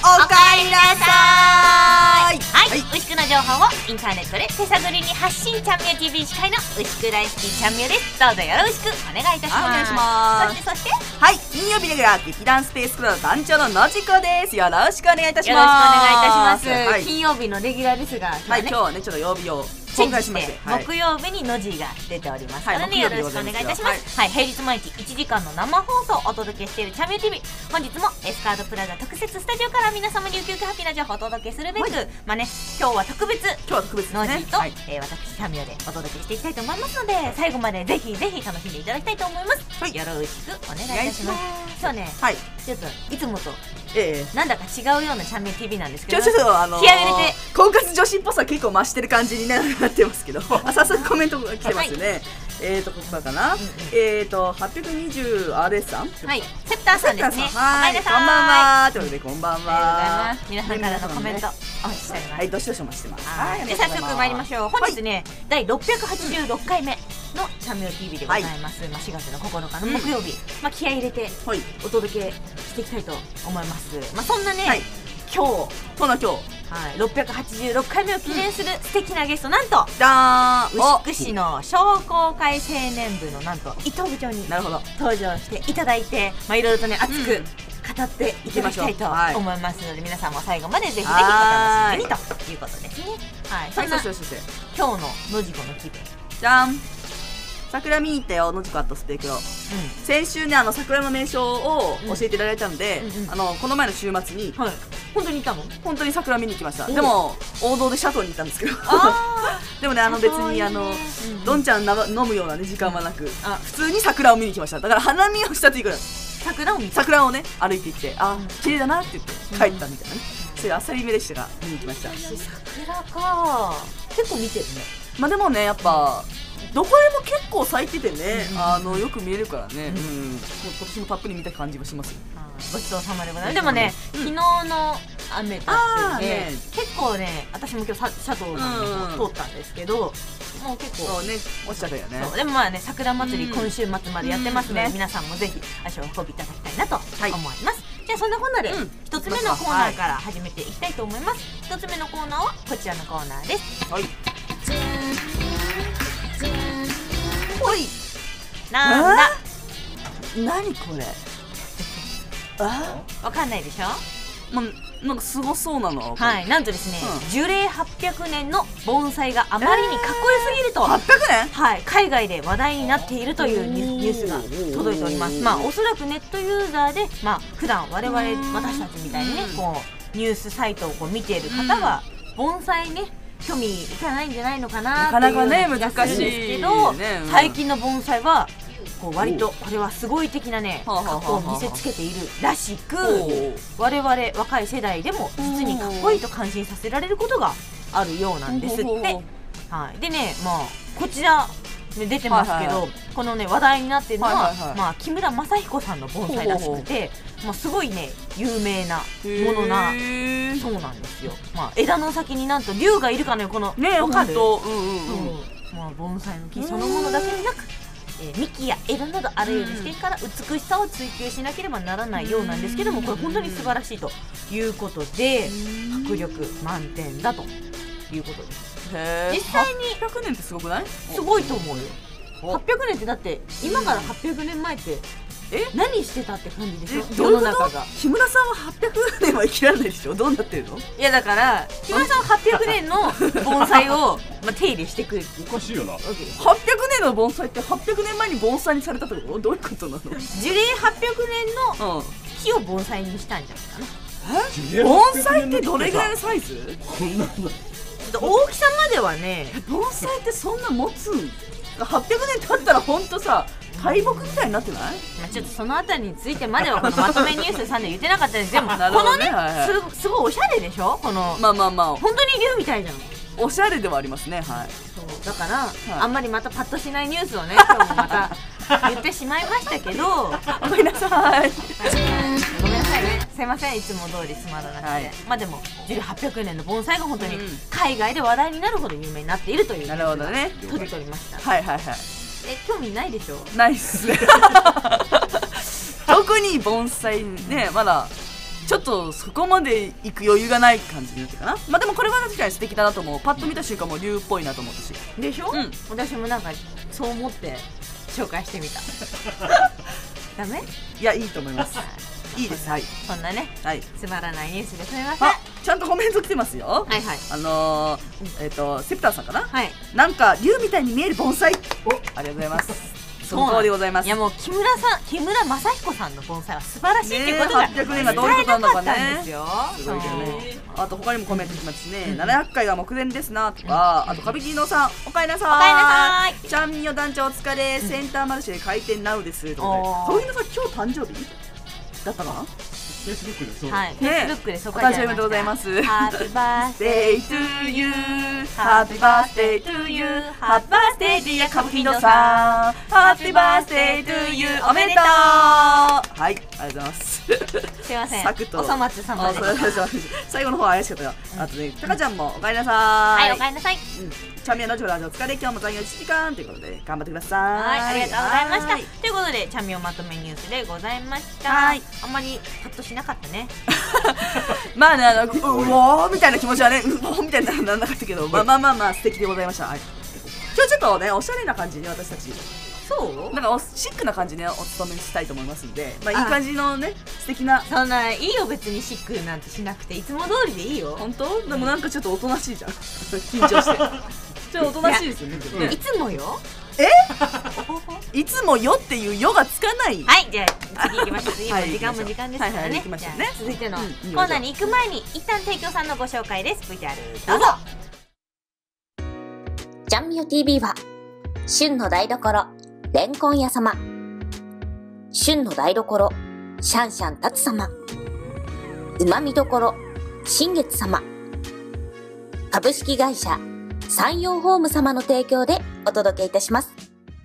おかえりなさい。 はい、牛久の情報をインターネットで手探りに発信、チャンミュ TV 司会の牛久大好きチャンミュです。どうぞよろしくお願いいたします。 お願いします。 そしてはい、金曜日レギュラー劇団スペースクラブ団長ののじこです。よろしくお願いいたします。 よろしくお願いいたします、 はい、 金曜日のレギュラーですが、 はい、今日はねちょっと曜日をチェンジして、木曜日にノジが出ておりますからね、よろしくお願いいたします。はい、平日毎日1時間の生放送をお届けしているチャンミュ TV、 本日もエスカードプラザ特設スタジオから皆様にウキウキハッピーな情報をお届けするべく、まあね、今日は特別ノジと、私チャンミュでお届けしていきたいと思いますので、最後までぜひぜひ楽しんでいただきたいと思います。よろしくお願いいたします。今日ね、ちょっといつもとなんだか違うようなチャンミュ TV なんですけど、 ちょっと気合い入れて婚活女子っぽさ結構増してる感じになってますけど早速コメントが来てますよね。ここからかな。820RS さん、 はい、セプターさんですね。 はい、こんばんは。ということでこんばんは。 皆さんからのコメントお待ちしております。 はい、どしどしお待ちしてます。 で、早速参りましょう。本日ね、第686回目のチャンミュ TV でございます。4月の9日の木曜日、気合い入れてお届けしていきたいと思います。そんなね、今日686回目を記念する素敵なゲスト、なんと牛久市の商工会青年部のなんと伊藤部長に登場していただいて、いろいろとね熱く語っていきましょうと思いますので、皆さんも最後までぜひぜひお楽しみにということですね。はい、そんな今日ののじこの気分、 じゃん、桜見に行ったよ、のじこあとスペクロ。先週ね、桜の名所を教えていただいたので、この前の週末に本当に行ったの？ 本当に桜見に行きました。でも王道でシャトーに行ったんですけどでもね、別にどんちゃん飲むようなね時間はなく、普通に桜を見に来ました。だから花見をしたというか、桜をね歩いていって、綺麗だなって言って帰ったみたいなね、そういうあっさりめでしたが見に行きました。 桜か、結構見てるね。 でもね、やっぱどこでも結構咲いててね、よく見えるからね、今年もたっぷり見た感じがしますよ。 ごちそうさまでございます。でもね、昨日の雨だってね、結構ね、私も今日シャトーさん通ったんですけど、もう結構ね、落ちちゃったよね。 でもね、桜祭り今週末までやってますので、皆さんもぜひ足を運びいただきたいなと思います。じゃあそんなこんなで一つ目のコーナーから始めていきたいと思います。一つ目のコーナーはこちらのコーナーです。 ほい、 なんだ、 何これ、 わかんないでしょ。 なんかすごそうなの。 はい、なんとですね、樹齢800年の盆栽があまりにかっこよすぎると、 800年、 はい、海外で話題になっているというニュースが届いております。おそらくネットユーザーで、普段私たちみたいにね、こうニュースサイトを見ている方は盆栽ね、興味いかないんじゃないのかなっていう気がするんですけど、最近の盆栽は割とこれはすごい的なね格好を見せつけているらしく、我々若い世代でも実にかっこいいと感心させられることがあるようなんですって。でね、こちら出てますけど、このね話題になっているのは木村正彦さんの盆栽らしくて、すごいね有名なものなそうなんですよ。枝の先になんと竜がいるかのよ、このわかる？盆栽の木そのものだけでなく、幹や枝などあらゆる視点から美しさを追求しなければならないようなんですけども、これ本当に素晴らしいということで、迫力満点だということです。実際に 800年ってすごくない？ すごいと思うよ。800年ってだって今から800年前って何してたって感じでしょ、世の中が。 木村さんは800年は生きられないでしょ、どうなってるの？ いやだから木村さんは800年の盆栽を手入れしてくる。 おかしいよな。 800年の盆栽って800年前に盆栽にされたってこと？どういうことなの？ 樹齢800年の木を盆栽にしたんじゃないかな。 盆栽ってどれぐらいのサイズ？ こんなの大きさまではね、 盆栽ってそんな持つん？800年経ったらほんとさ、大木みたいになってない？ ちょっとそのあたりについてまではこのまとめニュースさんで言ってなかったです。でもこのね、すごいおしゃれでしょ、この本当に竜みたいじゃん。 おしゃれではありますね。 そうだから、あんまりまたパッとしないニュースをね今日もまた言ってしまいましたけどごめんなさい。 ごめんなさいね、すいません、いつも通りつまらなくて。でも樹齢800年の盆栽が本当に海外で話題になるほど有名になっているというニュースが届いておりました。興味ないでしょ？ないっすね特に盆栽ね、まだちょっとそこまで行く余裕がない感じになってるかな。まあでもこれは確かに素敵だなと思う。パッと見た瞬間も竜っぽいなと思ったし。 でしょ、 うん、 私もなんかそう思って紹介してみた。ダメ？ いや、いいと思います。いいです。はい。 そんなね、 はい、 つまらないニュースですみません。 ちゃんとコメント来てますよ。 はいはい。 セプターさんかな。 はい。 なんか竜みたいに見える盆栽。ありがとうございます。その通りでございます。 いやもう木村正彦さんの盆栽は素晴らしいっていうことが 800年がどういうことなんだかね。 すごいけどね。あと他にもコメントきますね。700回が目前ですなとか、あと歌舞伎のさんおかえりなさい。チャンミヨ団長お疲れ。センターマルシェ開店ナウですとかね。そういうのさ今日誕生日だったかな。 はい、Facebook でそう書いてありました。 お誕生日おめでとうございます。 Happy birthday to you, Happy birthday to you, Happy birthday dear 歌舞伎のさん、Happy birthday to you おめでとう。はい、ありがとうございます。 すいません。 サクッとお粗末様で。 最後の方は怪しかったよ。あとね、たかちゃんもおかえりなさい。 はい、おかえりなさい。 チャンミヨのジョラジオお疲れ。今日も残業1時間ということで頑張ってください。 はい、ありがとうございました。ということでチャンミヨまとめニュースでございました。はい、あんまりパッとしなかったね。 まあね、うおーみたいな気持ちはね、うおーみたいななんなかったけど、まあ素敵でございました。はい、今日ちょっとねおしゃれな感じに私たち。 そうなんかシックな感じねお務めしたいと思いますんで、まあいい感じのね素敵な。 そんないいよ別にシックなんてしなくていつも通りでいいよ。 本当？でもなんかちょっとおとなしいじゃん。緊張して。ちょっとおとなしいですよね。 いつもよ。 いつもよっていうよがつかない。 はい、じゃあ次行きましょう。次も時間も時間ですからね。続いてのコーナーに行く前に一旦提供さんのご紹介です。VTR どうぞ。 ちゃんみよ TV は旬の台所レンコン屋様、旬の台所シャンシャンタツ様、うまみどころ新月様、株式会社山陽ホーム様の提供でお届けいたします。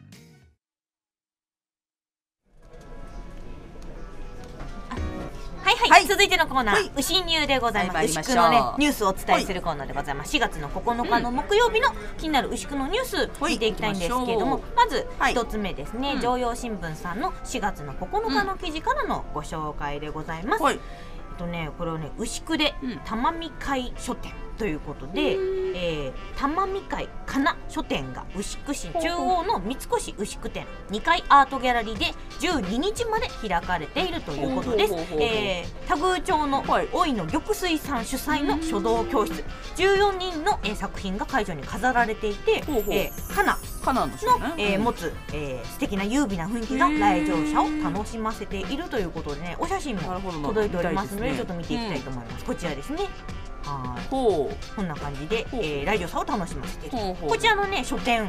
はい、続いてのコーナー、牛乳でございます。牛久のねニュースをお伝えするコーナーでございます。4月の9日の木曜日の気になる牛久のニュース見ていきたいんですけれども、まず一つ目ですね、常陽新聞さんの4月の9日の記事からのご紹介でございます。これをね牛久で玉見会書店ということで、玉見会かな書店が牛久市中央の三越牛久店2階アートギャラリーで12日まで開かれているということです。田宮町の大井の玉水さん主催の書道教室、14人の作品が会場に飾られていて、かなの持つ素敵な優美な雰囲気が来場者を楽しませているということでね、お写真も届いておりますのでちょっと見ていきたいと思います。こちらですね。こんな感じで来場者を楽しませている。こちらのね書店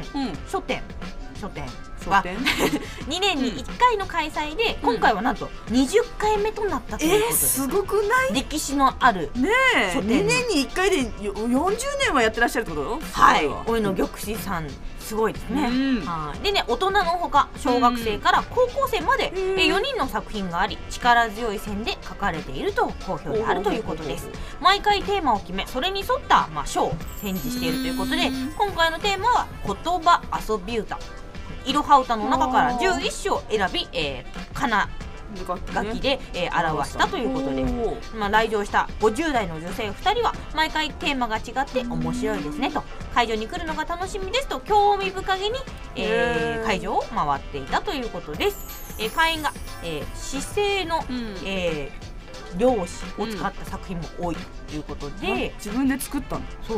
は2年に1回の開催で、今回はなんと20回目となったということです。 すごくない？ 歴史のある書店。 2年に1回で40年はやってらっしゃるってこと？ はい、大井の玉水さんすごいですね。でね、大人のほか小学生から高校生まで4人の作品があり、力強い線で描かれていると好評であるということです。毎回テーマを決め、それに沿った書を展示しているということで、今回のテーマは言葉遊び歌、いろは歌の中から11首を選び、かな楽器で表したということで、来場した50代の女性2人は毎回テーマが違って面白いですねと、会場に来るのが楽しみですと興味深げに会場を回っていたということです。会員が姿勢の漁師を使った作品も多いということで、 自分で作ったの？ そう、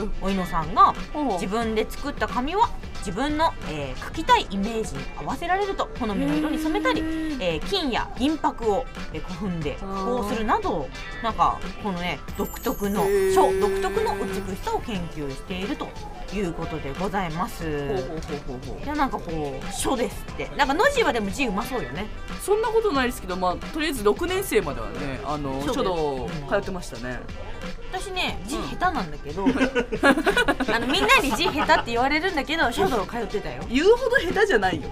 おいのさんが自分で作った紙は自分の描きたいイメージに合わせられると好みの色に染めたり、金や銀箔を古墳でこうするなど、なんかこのね独特の書独特の美しさを研究しているということでございます。いや、なんかこう書ですって、なんかの字はでも字うまそうよね。 そんなことないですけど、とりあえず6年生まではね書道通ってましたね。 私ね字下手なんだけど、みんなに字下手って言われるんだけど書道通ってたよ。 言うほど下手じゃないよ。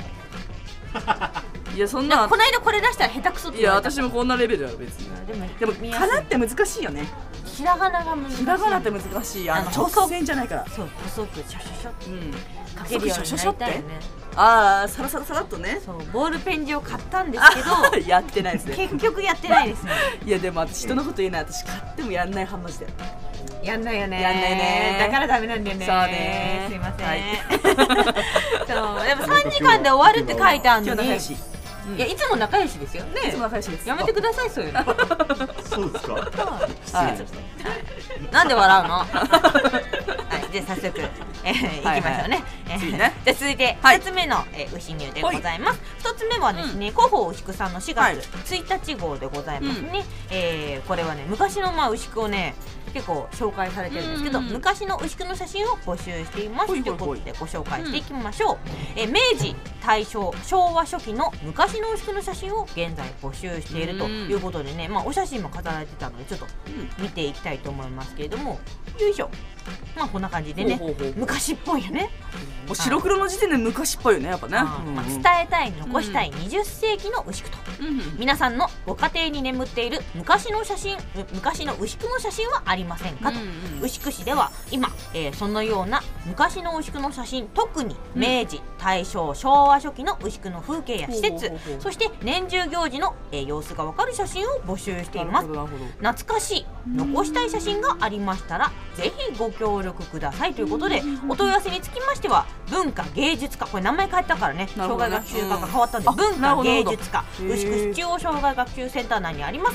いや、そんなこの間これ出したら下手くそって言われた。いや、私もこんなレベルだよ別に。でもかなって難しいよね。 ひらがなが難しい。 ひらがなって難しい。直線じゃないから。 そう、細くシャシャシャって書け書るようになりたいよね。 ああ、サラサラサラっとね。 そう、ボールペン字を買ったんですけどやってないですね。 結局やってないですね。 いやでも私人のこと言えない。私買ってもやんない派マジで。 やんないよね。 やんないね。 だからダメなんだよね。 そうね。 すいません。そう、でも3時間で終わるって書いてあるのに。いや、いつも仲良しですよね。 いつも仲良しです。 やめてください、そういうの。 そうですか。 はい。 なんで笑うの？はい、じゃあ早速、いきましょうね。じゃあ続いて2つ目の牛乳でございます。1つ目はですね、広報牛久さんの4月1日号でございますね。これはね、昔の牛久をね、結構紹介されてるんですけど、昔の牛久の写真を募集していますということでご紹介していきましょう。明治、大正、昭和初期の昔の牛久の写真を現在募集しているということでね、お写真も飾られてたのでちょっと見ていきたいと思いますけれども、よいしょ。こんな感じでね、昔っぽいよね。 白黒の時点で昔っぽいよね、やっぱね。 伝えたい、残したい20世紀の牛久と、皆さんのご家庭に眠っている昔の写真、昔の牛久の写真はありませんかと。牛久市では今、そのような昔の牛久の写真、特に明治、大正、昭和初期の牛久の風景や施設、そして年中行事の様子がわかる写真を募集しています。懐かしい、残したい写真がありましたらぜひご協力くださいということで、お問い合わせにつきましては文化芸術科、これ名前変えたからね、障害学習科が変わったんで、文化芸術科牛久市中央障害学習センター内にあります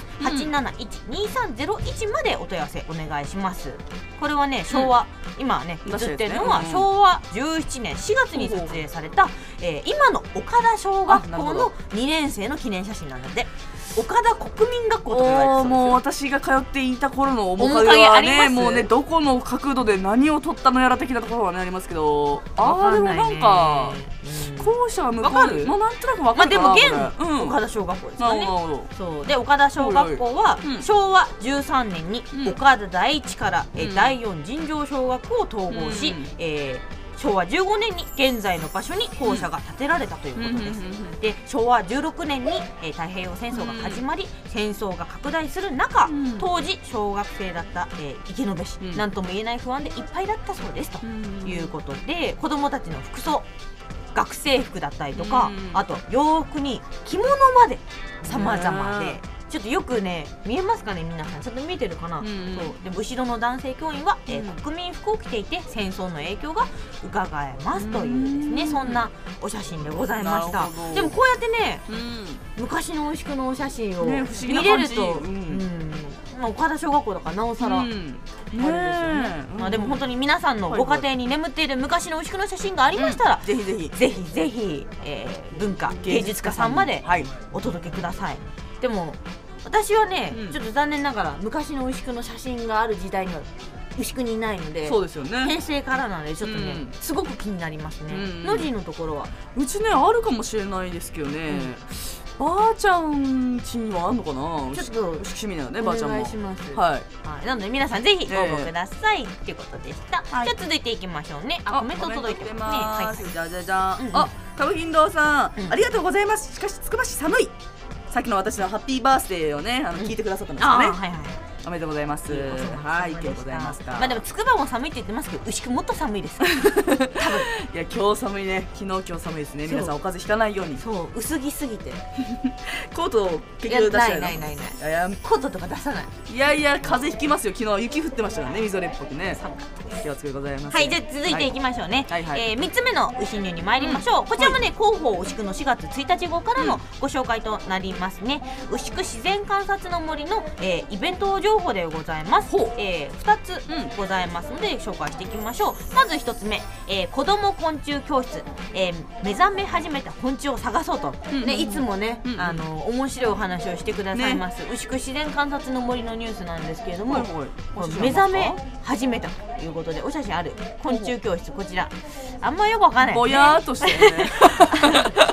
871-2301 までお問い合わせお願いします。これはね、昭和、今ね映ってるのは昭和17年4月に撮影された今の岡田小学校の2年生の記念写真なので、岡田国民学校とか言われてそうですよ。 もう私が通っていた頃の面影はね、もうね、どこの角度で何を撮ったのやら的なところはねありますけど、でもなんか校舎は向こう、なんとなくわかるかな。 でも現岡田小学校ですかね。そうで、岡田小学校は昭和13年に岡田第一から第四尋常小学校を統合し、昭和15年に現在の場所に校舎が建てられたということです。で、昭和16年に太平洋戦争が始まり、戦争が拡大する中、当時小学生だった池延氏、なんとも言えない不安でいっぱいだったそうですということで、子どもたちの服装、学生服だったりとか、あと洋服に着物まで様々で、ちょっとよくね、見えますかね、皆さんちょっと見えてるかな。そうでも後ろの男性教員は、国民服を着ていて戦争の影響が伺えますというですね、そんなお写真でございました。でもこうやってね、昔の牛久のお写真を見れると、岡田小学校だからなおさらあれですよね。でも本当に皆さんのご家庭に眠っている昔の牛久の写真がありましたら、ぜひぜひ文化芸術家さんまでお届けください。でも私はね、ちょっと残念ながら昔の牛久の写真がある時代には牛久にいないので、 そうですよね、 平成からなのでちょっとね、すごく気になりますね。ノジのところはうちねあるかもしれないですけどね、ばあちゃん家にはあんのかな。 ちょっと牛久市民なのね、ばあちゃんも。 お願いします。 はい。 なので皆さんぜひご応募くださいっていうことでした。じゃあ続いていきましょうね。コメント届いてますね。 じゃじゃじゃん。かぶひんどうさん、ありがとうございます。しかしつくば市寒い。さっきの私のハッピーバースデーをね、聞いてくださったんですよね。おめでとうございます。はい、ありがとうございました。 でもつくばも寒いって言ってますけど、牛久もっと寒いです。多分。 いや、今日寒いね。昨日今日寒いですね。皆さんお風邪ひかないように。 そう、薄着すぎて。 コート結局出したい。 ない。コートとか出さない。 いやいや、風邪ひきますよ。昨日雪降ってましたからね、みぞれっぽくね。寒かったです。気をつけてございます。 はい、じゃあ続いていきましょうね。3つ目の牛乳に参りましょう。こちらもね、広報牛久の4月1日号からのご紹介となりますね。牛久自然観察の森のイベント情報でございます。2つございますので紹介していきましょう。まず1つ目、子ども昆虫教室、目覚め始めた昆虫を探そうと、いつもね、面白いお話をしてくださいます、牛久自然観察の森のニュースなんですけれども、目覚め始めたということでお写真ある昆虫教室、こちらあんまよくわかんない、 ぼやーっとしてねテントウ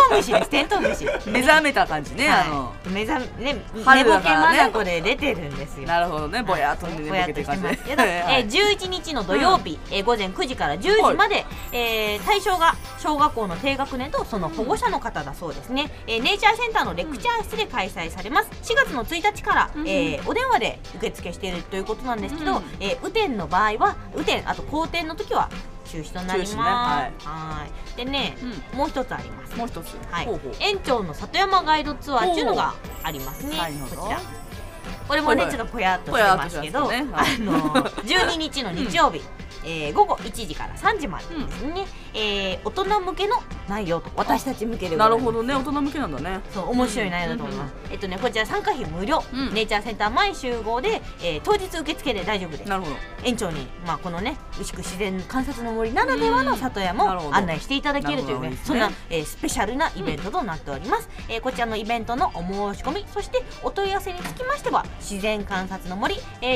トウムシです。テントウムシ。 目覚めた感じね。 目覚めね、寝ぼ春けだからねまだこで出てるんですよ。 なるほどね。ぼやっと寝ぼぼやっけてる感じとしてますけど、11日の土曜日、午前9時から10時まで、対象が小学校の低学年とその保護者の方だそうですね。ネイチャーセンターのレクチャー室で開催されます。4月の1日から、お電話で受付しているということなんですけど、雨天の場合は雨天、あと好天の時は中止となります。はいでね、もう一つあります。 もう一つ。 園長の里山ガイドツアーっていうのがありますね。こちら。これもねちょっとぽやっとしてますけど、12日の日曜日。午後1時から3時までですね、大人向けの内容と私たち向けでございます。 なるほどね、大人向けなんだね。 そう面白い内容だと思います。こちら参加費無料、ネイチャーセンター前集合で、当日受付で大丈夫です。 なるほど。 園長にこのね牛久自然観察の森ならではの里山を案内していただけるというね、そんなスペシャルなイベントとなっております。こちらのイベントのお申し込み、そしてお問い合わせにつきましては自然観察の森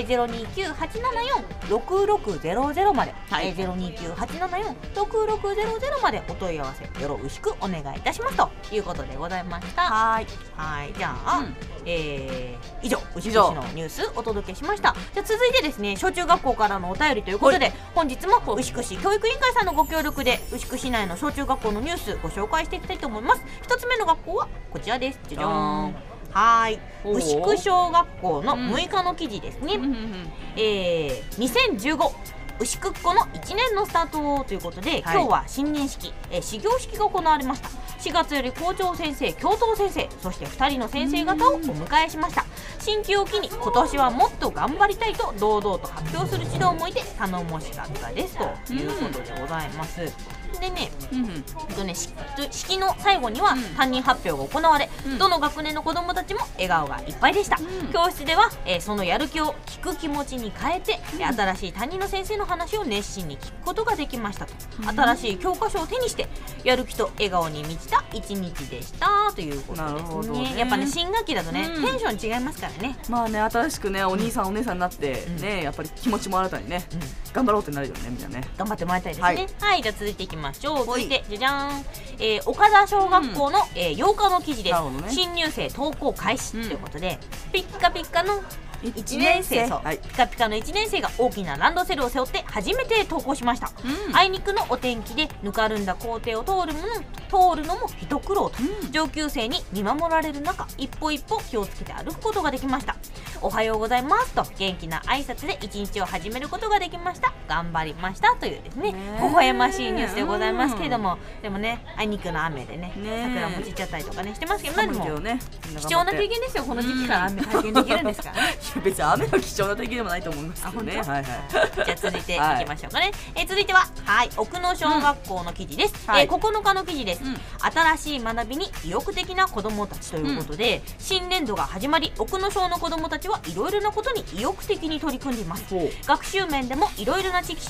029-874-6600まで、029-874-6600までお問い合わせよろしくお願いいたしますということでございました。はいじゃあ、以上牛久市のニュースお届けしました。じゃあ続いてですね、小中学校からのお便りということで、本日も牛久市教育委員会さんのご協力で牛久市内の小中学校のニュースご紹介していきたいと思います。一つ目の学校はこちらです。じゃじゃーん。牛久小学校の6日の記事ですね。2015牛久っ子の1年のスタートということで、今日は新年式、始業式が行われました。4月より校長先生、教頭先生、そして2人の先生方をお迎えしました。新旧を機に今年はもっと頑張りたいと堂々と発表する児童もいて頼もしかったですということでございます。でね、式の最後には担任発表が行われ、どの学年の子どもたちも笑顔がいっぱいでした。教室では、そのやる気を聞く気持ちに変えて、新しい担任の先生の話を熱心に聞くことができましたと。新しい教科書を手にしてやる気と笑顔に満ちた一日でしたということですね。やっぱね、新学期だとね、テンション違いますからね。 まあね、新しくね、お兄さんお姉さんになってね、やっぱり気持ちも新たにね、頑張ろうってなるよね、みんなね。 頑張ってもらいたいですね。はい、じゃあ続いていきましょう。続いてじゃじゃーん、岡田小学校の8日の記事です。新入生登校開始ということで、ピッカピッカの1年生、ピカピカの1年生が大きなランドセルを背負って初めて登校しました。あいにくのお天気でぬかるんだ校庭を通るのも一苦労と、上級生に見守られる中、一歩一歩気をつけて歩くことができました。おはようございますと元気な挨拶で一日を始めることができました。頑張りましたというですね、微笑ましいニュースでございますけれども、でもね、あいにくの雨でね、桜も散っちゃったりとかねしてますけど、でも貴重な経験ですよ。この時期から雨体験できるんですからね。 別に雨は貴重な経験でもないと思いますけどね。じゃあ続いていきましょうかね。続いては奥野小学校の記事です。9日の記事です。新しい学びに意欲的な子どもたちということで、新年度が始まり、奥野小の子どもたちはいろいろなことに意欲的に取り組んでいます。学習面でもいろいろな知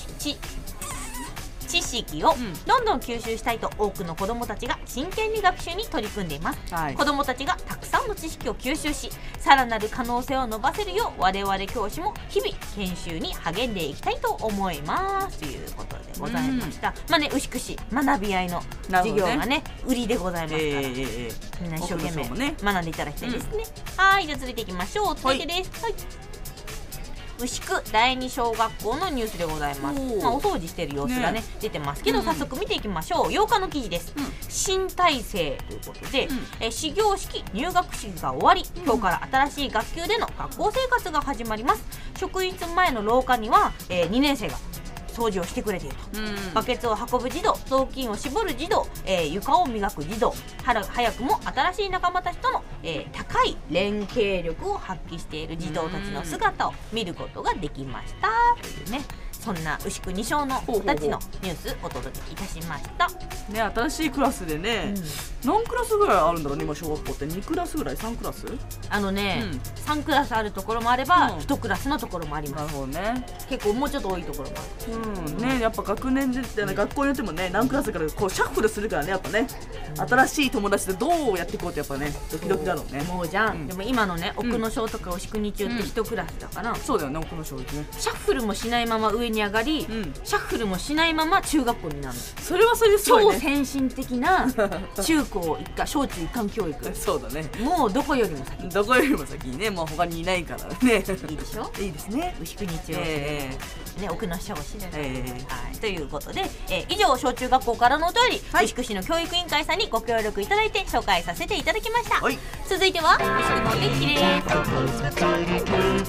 識をどんどん吸収したいと、多くの子どもたちが真剣に学習に取り組んでいます。子どもたちがたくさんの知識を吸収し、さらなる可能性を伸ばせるよう、我々教師も日々研修に励んでいきたいと思いますということでございました。まあね、牛久市学び合いの授業がね売りでございますから、みんな一生懸命学んでいただきたいですね。はい、じゃあ続いていきましょう。続いてです。牛久第二小学校のニュースでございます。お掃除している様子がね出てますけど、早速見ていきましょう。8日の記事です。新体制ということで、始業式入学式が終わり、今日から新しい学級での学校生活が始まります。職員室前の廊下には、2年生が掃除をしてくれていると、バケツを運ぶ児童、雑巾を絞る児童、床を磨く児童、早くも新しい仲間たちとの、高い連携力を発揮している児童たちの姿を見ることができましたというね、そんな牛久2小の子たちのニュースお届けいたしましたね。新しいクラスでね、何クラスぐらいあるんだろうね、今小学校って。2クラスぐらい、3クラス 3クラスあるところもあれば、1クラスのところもあります。 なるほどね。 結構もうちょっと多いところもある。 やっぱ学年で学校によってもね、何クラスからこうシャッフルするからね、やっぱね、新しい友達でどうやっていこうってやっぱね、ドキドキだろうね。 もうじゃん、でも今のね、奥野小とか牛久二中って1クラスだから、 そうだよね、奥野小ね。 シャッフルもしないまま上にに上がり、シャッフルもしないまま中学校になるの。 それはそれですごい超ね。 先進的な中高一貫小中一貫教育。 そうだね。 もうどこよりも先。 どこよりも先にね、もう他にいないからね。 いいでしょ。 いいですね。 牛久日曜ね、奥の少子で、はい、ということで、以上小中学校からのお便り、牛久市の教育委員会さんにご協力いただいて紹介させていただきました。続いては牛久のお天気です。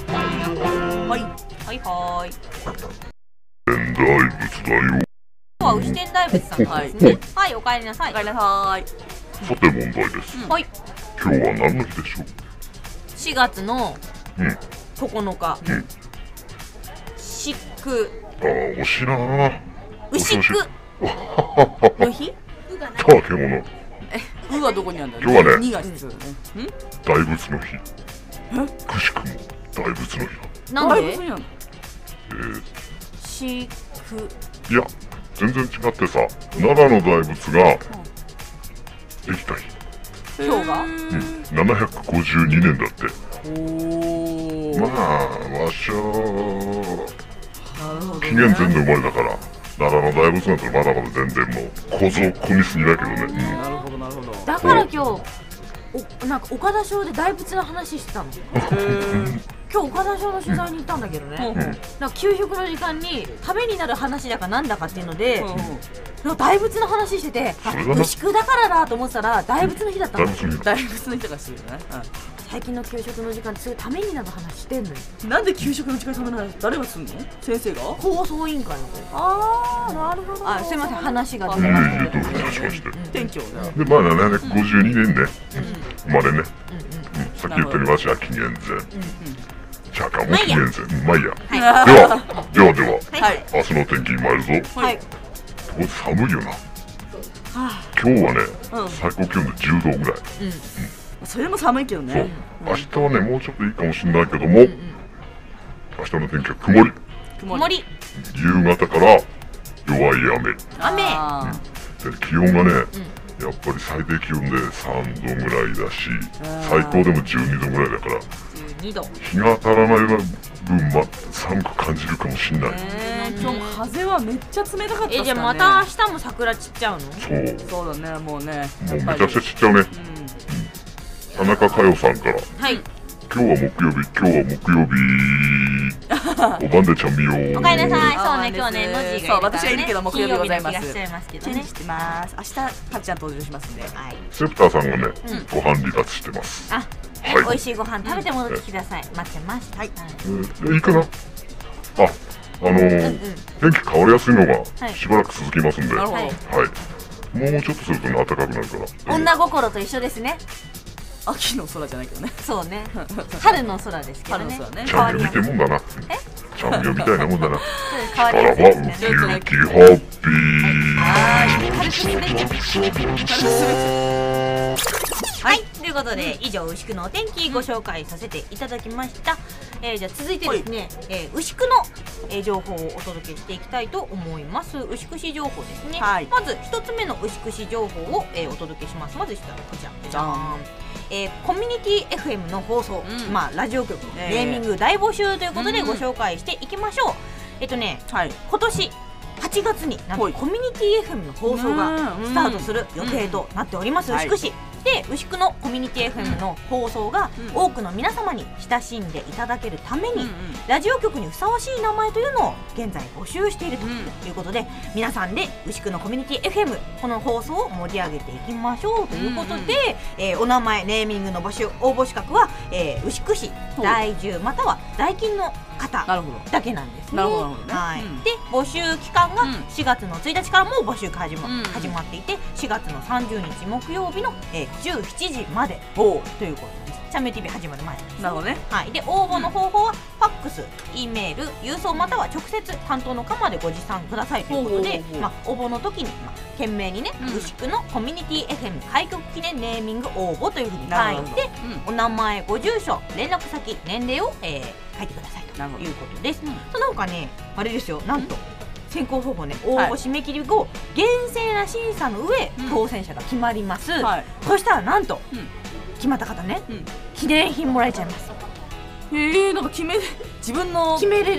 はいはい。 天大仏だよ。 今日は牛天大仏さんですね。はい、お帰りなさい。 お帰りなさい。 さて問題です。 はい。 今日は何の日でしょう。 4月の9日。牛久。 惜しいなー。 牛久の日？ たわけもの。 うはどこにあるんだ。 今日はね。 2が必要だね。 大仏の日。くしくも大仏の日だ。 なんで？ いや全然違ってさ、奈良の大仏ができた日。 今日が 752年だって。まあわしゃ紀元前の生まれだから奈良の大仏なんてまだまだ全然もう小僧小ニスにだけどね。 なるほどなるほど。 だから今日なんか岡田賞で大仏の話してたの。今日岡田賞の取材に行ったんだけどね、なんか給食の時間にためになる話だかなんだかっていうので、なんか大仏の話してて、牛久だからだと思ってたら大仏の日だったの。 大仏の日だからするよね。 最近の給食の時間ってすごいためになる話してんのよ。 なんで給食の時間ためになる？誰がすんの？先生が？ 放送委員会の子。 ああ、なるほど。 すいません、話が出ましたけど。 天気をね。 でまあ752年ね、生まれね。さっき言ったようにわしは紀元前。釈迦も紀元前。まあいいや。では明日の天気に参るぞ。 はい。 寒いよな。今日はね最高気温で10度ぐらい。 それも寒いけどね。 明日はねもうちょっといいかもしれないけども、明日の天気は曇り。 曇り。 夕方から弱い雨。気温がねやっぱり最低気温で3度ぐらいだし、最高でも12度ぐらいだから日が当たらない分寒く感じるかもしれない。 今日も風はめっちゃ冷たかったっすからね。 じゃあまた明日も桜散っちゃうの？ そうだね、もうね。 もうめちゃくちゃ散っちゃうね。田中佳代さんから。はい。今日は木曜日。おばんでちゃん見よう。 おかえりなさい。そうね、今日ね、のじがそう、私がいるけど木曜日ございます。 チェンジしてます。 明日、かっちゃん登場しますんで。 セプターさんがね、ご飯離脱してます。 美味しいご飯食べて戻ってきてください。待ってます。はい。 いいかな。天気変わりやすいのがしばらく続きますんで。はい。もうちょっとすると暖かくなるから。 女心と一緒ですね。 秋の空じゃないけどね。 そうね。春の空ですけどね。 チャンピオンみたいなもんだな。チャンピオンみたいなもんだな。 変わりやすいですね。 ウキウキハッピー。 はい、ということで以上牛久のお天気ご紹介させていただきました。じゃあ続いてですね、牛久の情報をお届けしていきたいと思います。牛久市情報ですね。まず一つ目の牛久市情報をお届けします。まずしたらこちら。じゃん。コミュニティ FM の放送、ラジオ局のネーミング大募集ということでご紹介していきましょう。今年8月になんとコミュニティ FM の放送がスタートする予定となっております牛久市で、牛久のコミュニティ FM の放送が多くの皆様に親しんでいただけるためにラジオ局にふさわしい名前というのを現在募集しているということで、皆さんで牛久のコミュニティ FM この放送を盛り上げていきましょうということで、お名前ネーミングの募集応募資格は、牛久市在住または在勤の方だけなんですね。で募集期間が4月の1日からもう募集が始まっていて、4月の30日木曜日の17時までということです。チャンネル TV 始まる前です。 なるほどね。 はい。で応募の方法はファックス、E メール、郵送または直接担当の課までご持参くださいということで、応募の時に懸命にね、牛久のコミュニティ FM 開局記念ネーミング応募というふうに書いて、お名前、ご住所、連絡先、年齢を書いてくださいということです。その他ね、あれですよ、なんと選考方法ね、応募締め切り後、厳正な審査の上当選者が決まります。そしたらなんと決まった方ね、記念品もらえちゃいます。 なんか自分の決めれる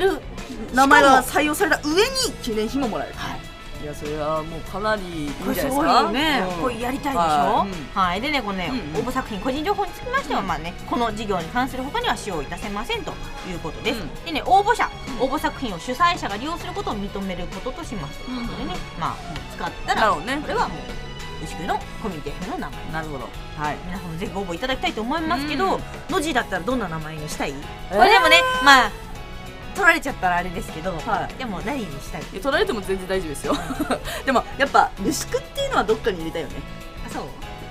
名前が採用された上に記念碑ももらえる。いや、それはもうかなりいいんじゃないですか。 すごいよね。これやりたいでしょ。はい。でね、このね、応募作品個人情報につきましては、まあね、この事業に関する他には使用いたせませんということです。でね、応募作品を主催者が利用することを認めることとしますということでね、まあ使ったらこれはもう牛久のコミュニティの名前。 なるほど。はい。 皆さんもぜひ応募いただきたいと思いますけど、のじだったらどんな名前にしたい？これでもね、まあ取られちゃったらあれですけど、でも何にしたい？ 取られても全然大丈夫ですよ。でもやっぱ牛久っていうのはどっかに入れたいよね。 あ、そう？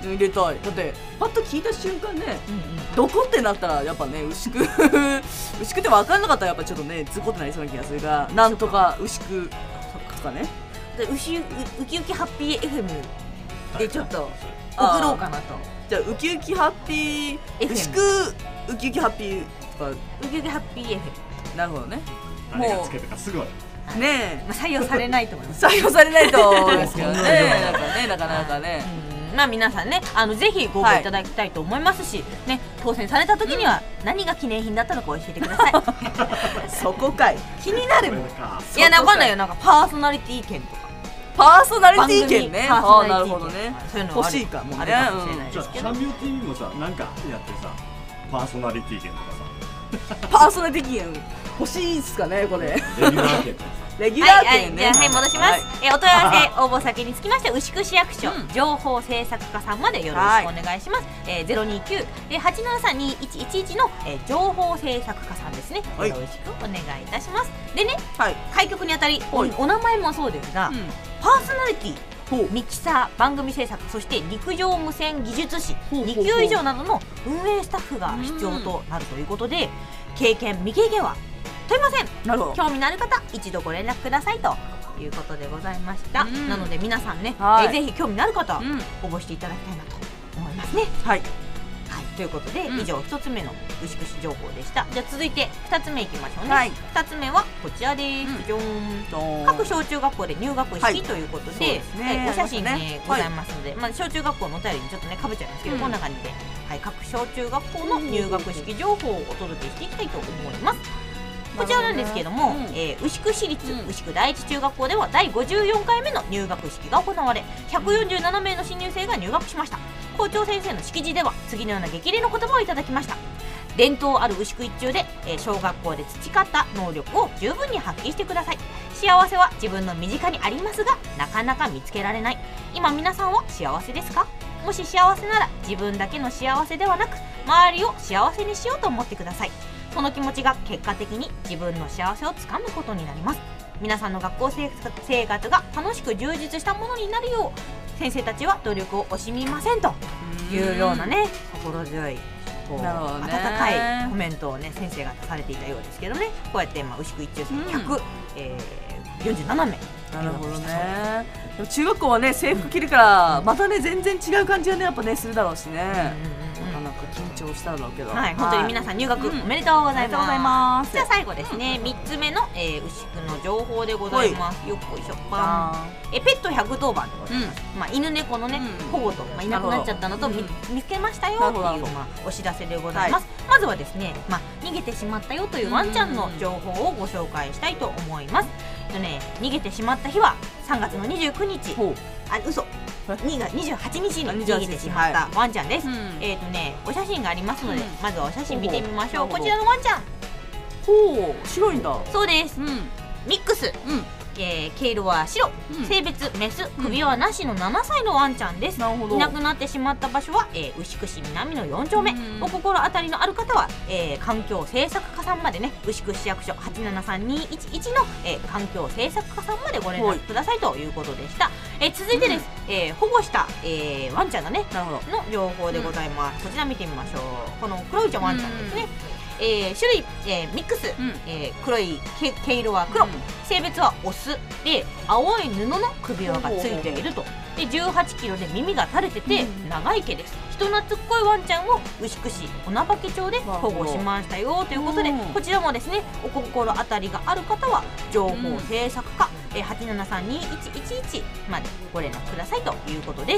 入れたい。だってパッと聞いた瞬間ね、どこってなったらやっぱね、牛久牛久って分かんなかったらやっぱちょっとね、ズコってなりそうな気がするが、なんとか牛久とかね。 ウキウキハッピー FM でちょっと送ろうかなと。 じゃあウキウキハッピー牛久ウキウキハッピーとかウキウキハッピー FM。 なるほどね。 誰がつけたかすぐはねえ、 採用されないと思います。 採用されないと思いますけどね。なかなかね。 まあ皆さんね、ぜひご応募いただきたいと思いますし、ね、当選された時には何が記念品だったのか教えてください。 そこかい。気になるもん。いや、わかんないよ。なんかパーソナリティ券とか。 パーソナリティ券ね。なるほどね。 そういうの欲しいかもね。 あるかもしれないですけど。 サンビューティーもさ、なんかやってさ、パーソナリティ券とかさ。 パーソナリティ券欲しいっすかね、これ。 レギュラー券とかさ。 レギュラー券ね。 はい、戻します。お問い合わせ応募先につきまして、牛久市役所情報制作課さんまでよろしくお願いします。029-873-2111の情報制作課さんですね。よろしくお願いいたします。でね、開局にあたりお名前もそうですが、パーソナリティ、ミキサー、番組制作、そして陸上無線技術士2級以上などの運営スタッフが必要となるということで、経験未経験は問いません。 なるほど。 興味のある方一度ご連絡くださいということでございました。なので皆さんね、ぜひ興味のある方応募していただきたいなと思いますね。はい、ということで、以上1つ目の牛久市情報でした。じゃあ続いて2つ目いきましょうね。2つ目はこちらです。各小中学校で入学式ということで、お写真ございますので、小中学校のお便りにちょっとねかぶっちゃいますけど、こんな感じで各小中学校の入学式情報をお届けしていきたいと思います。こちらなんですけれども、牛久市立牛久第一中学校では第54回目の入学式が行われ、147名の新入生が入学しました。校長先生の式辞では次のような激励の言葉をいただきました。伝統ある牛久一中で、小学校で培った能力を十分に発揮してください。幸せは自分の身近にありますが、なかなか見つけられない。今皆さんは幸せですか？もし幸せなら自分だけの幸せではなく、周りを幸せにしようと思ってください。その気持ちが結果的に自分の幸せをつかむことになります。皆さんの学校生活が楽しく充実したものになるよう、先生たちは努力を惜しみませんというようなね、心強い温かいコメントをね先生がされていたようですけどね。こうやって牛久一中生147名。 なるほどね。でも中学校はね制服着るからまたね全然違う感じがねやっぱねするだろうしね。なんか緊張しただろうけど、 本当に皆さん入学おめでとうございます。じゃあ最後ですね、3つ目の牛久の情報でございます。よっこいしょパン。ペット110番でございます。犬猫のね保護といなくなっちゃったのと見つけましたよっていうお知らせでございます。まずはですね、逃げてしまったよというワンちゃんの情報をご紹介したいと思います。逃げてしまった日は3月の29日、2月28日に逃げてしまったワンちゃんです。お写真がありますので、まずはお写真見てみましょう。こちらのワンちゃん、 白いんだ。 そうです、ミックス、毛色は白、性別メス、首輪なしの7歳のワンちゃんです。いなくなってしまった場所は牛久市南の4丁目。お心当たりのある方は環境政策課さんまでね、牛久市役所873-211の環境政策課さんまでご連絡くださいということでした。続いてです、保護したワンちゃんのねの情報でございます。こちら見てみましょう。この黒いワンちゃんですね。種類、ミックス、黒い毛色は黒、性別はオスで、青い布の首輪がついていると。で18キロで耳が垂れてて長い毛です。人懐っこいワンちゃんを牛久市女化町で保護しましたよということで、こちらもですねお心当たりがある方は情報政策課873-2111までご連絡くださいということです。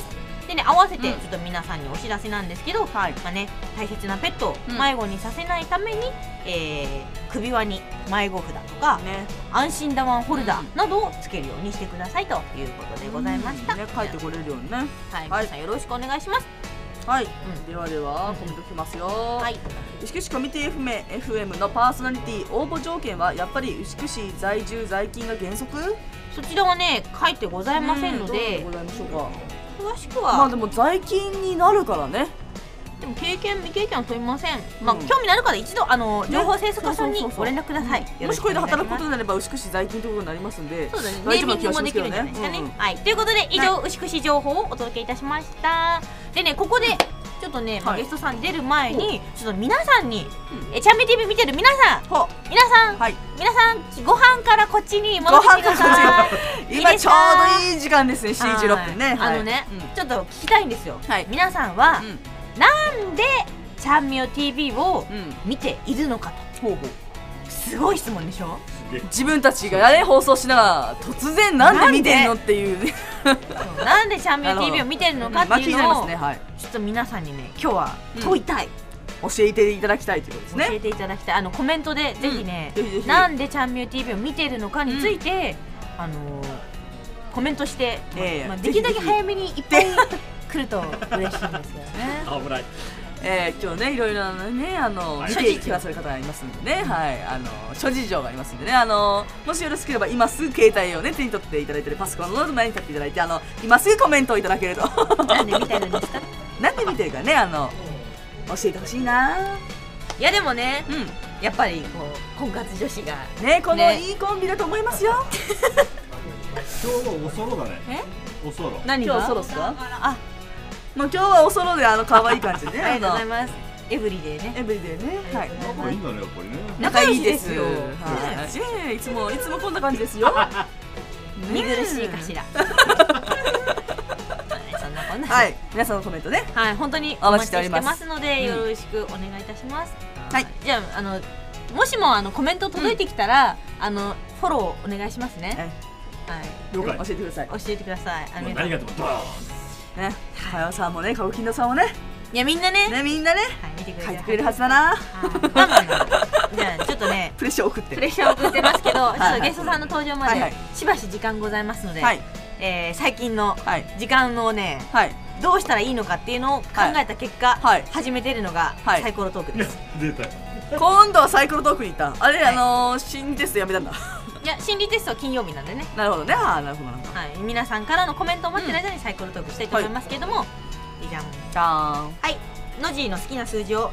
でね、合わせてちょっと皆さんにお知らせなんですけど、まあね、大切なペットを迷子にさせないために、首輪に迷子札とか、安心ダワンホルダーなどをつけるようにしてくださいということでございました。 書いてこれるようにね。 はい、皆さんよろしくお願いします。 はい、ではではコメントきますよ。牛久市コミュニティ FM のパーソナリティ応募条件はやっぱり牛久市在住在勤が原則？ そちらはね書いてございませんので、 どうでございましょうか。 詳しくはまあでも在勤になるからね。 でも経験未経験は問いません。まあ興味のある方一度情報制作課さんにご連絡ください。 もしこれで働くことになれば牛久市在勤ということになりますんで、 そうだね、ネーミングもできるんじゃないですかね。はい、ということで以上牛久市情報をお届けいたしました。でね、ここでちょっとね、ゲストさん出る前にちょっと皆さんにチャンミ TV 見てる皆さんご飯からこっちに戻ってきてください。 今ちょうどいい時間ですね。7時16分ね。 ちょっと聞きたいんですよ。皆さんはなんでチャンミオ TV を見ているのかと。すごい質問でしょ。 自分たちがね放送しながら突然なんで見てんのっていうね。 なんでチャンミオ TV を見てるのかっていうのをちょっと皆さんにね今日は問いたい、 教えていただきたいということですね。 教えていただきたい。コメントでぜひね、なんでチャンミオ TV を見てるのかについてコメントして、できるだけ早めにいっぱい来ると嬉しいんですよね。 危ない。 今日ねいろいろなね見てくださる方がいますんでね、諸事情がありますんでね、もしよろしければ今すぐ携帯をね手に取っていただいて、パソコンの前に立っていただいて今すぐコメントをいただけると。 なんで見てるんですか。 なんで見てるかね教えてほしいな。 いやでもね、やっぱりこう婚活女子がねこのいいコンビだと思いますよ。 今日はおそろだね。おそろ。 何が今日おそろっすか。もう今日はおそろで可愛い感じでね。 ありがとうございます。エブリデイね。 エブリデイね。はい。 仲いいんだねやっぱりね。 仲いいですよ。はい。いつもこんな感じですよ。 見苦しいかしら。 はい。皆さんのコメントね。 はい。本当にお待ちしてますのでよろしくお願いいたします。はい。じゃあもしもコメント届いてきたらフォローお願いしますね。はい。 了解。教えてください。 教えてください。 何がと思ったね、かよさんもね、歌舞伎のさんもね、 いやみんなね、 書いてくれるはずだな。 じゃあちょっとね、 プレッシャー送ってますけど、ちょっとゲストさんの登場までしばし時間ございますので、最近の時間をね、どうしたらいいのかっていうのを考えた結果、始めてるのがサイコロトークです。 今度はサイコロトークに行った。あれ心理テストやめたんだ。 いや心理テストは金曜日なんでね。 なるほどね。なるほど。 皆さんからのコメントを待ってる間にサイコロトークしたいと思いますけれども、じゃんじゃーん。 はい、ノジーの好きな数字を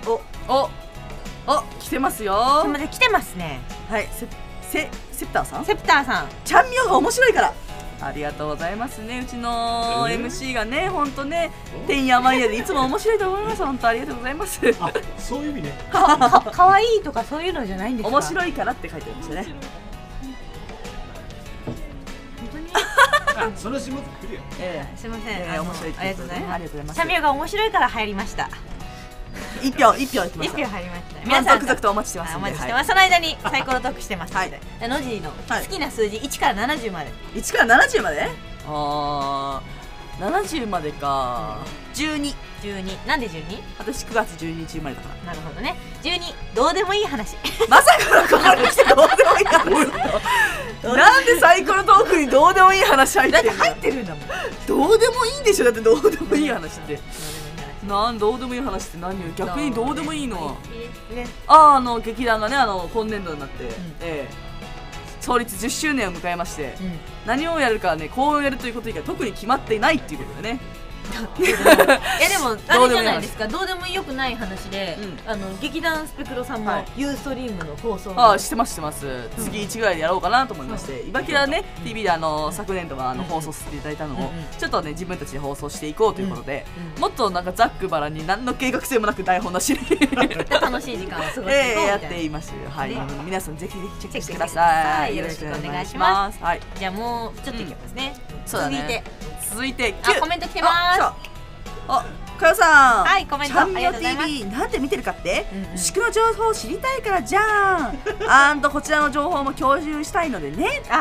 来てますよ。 来てますね。 はい。セプターさん。チャンミオが面白いから。ありがとうございますね。うちの MC がね、本当ね、てんやまんやでいつも面白いと思います。本当ありがとうございます。 そういう意味ね。 可愛いとかそういうのじゃないんですか。 面白いからって書いてありましたね。 その下で来るよ。 すみません。 面白い。ありがとうございます。 チャンミオが面白いから入りました。 1票いきました。 1票入りました。 皆さん続々とお待ちしてます。 お待ちしてます。その間にサイコロトークしてますので、ノジーの好きな数字1から70まで。 1から70まで？70までか。12。 なんで 12？ 私9月12日生まれだから。 なるほどね。12、どうでもいい話。 まさかのここに来てどうでもいい話。なんでサイコロトークにどうでもいい話入ってるの？ だって入ってるんだもん。 どうでもいいんでしょ。だってどうでもいい話って。どうでもいい話って何よ。逆にどうでもいいのは劇団がね今年度になって創立10周年を迎えまして、何をやるかねこうやるということ以外特に決まっていないっていうことでね。 いやでもあれじゃないですか。どうでもよくない話で、劇団スペクロさんもユーストリームの放送してます月1ぐらいでやろうかなと思いまして、いばきらね TV で昨年度は放送させていただいたのをちょっとね自分たちで放送していこうということで、もっとなんかざっくばらんに何の計画性もなく台本なしに楽しい時間を過ごしていこうみたいなやっています。はい、皆さんぜひぜひチェックしてください。 よろしくお願いします。じゃあもうちょっといきますね。 続いてコメント来てます。 かよさん、 はい、コメントありがとうございます。 チャンミオ TV なんで見てるかって、宿の情報を知りたいからじゃん。こちらの情報も共有したいのでね。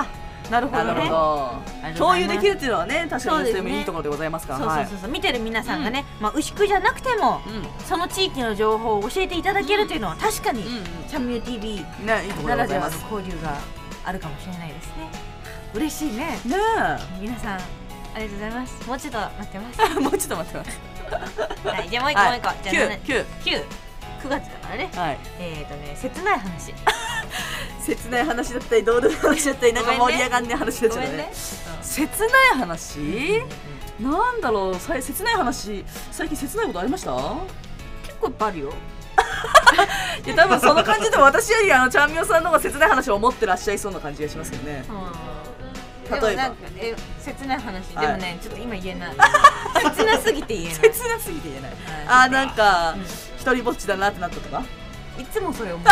なるほどね。 共有できるっていうのはね、確かにそれもいいところでございますから。 そうそうそう、見てる皆さんがね、牛久じゃなくてもその地域の情報を教えていただけるというのは確かにチャンミュー TV ならではの交流があるかもしれないですね。嬉しいね。皆さんありがとうございます。もうちょっと待ってます。 もうちょっと待ってます。 はい、じゃあもう一個もう一個。じゃあ9月だからね。 はい。 切ない話。 切ない話だったり、どうでもいい話だったり、なんか盛り上がんねえ話だったりね。切ない話？なんだろう、切ない話、最近切ないことありました？ 結構いっぱいあるよ。 いや、多分その感じで私よりチャンミョさんの方が切ない話を持ってらっしゃいそうな感じがしますよね。 例えば切ない話、でもね、ちょっと今言えない。切なすぎて言えない。 切なすぎて言えない。あ、なんか一人ぼっちだなってなったとか。 いつもそれ思う。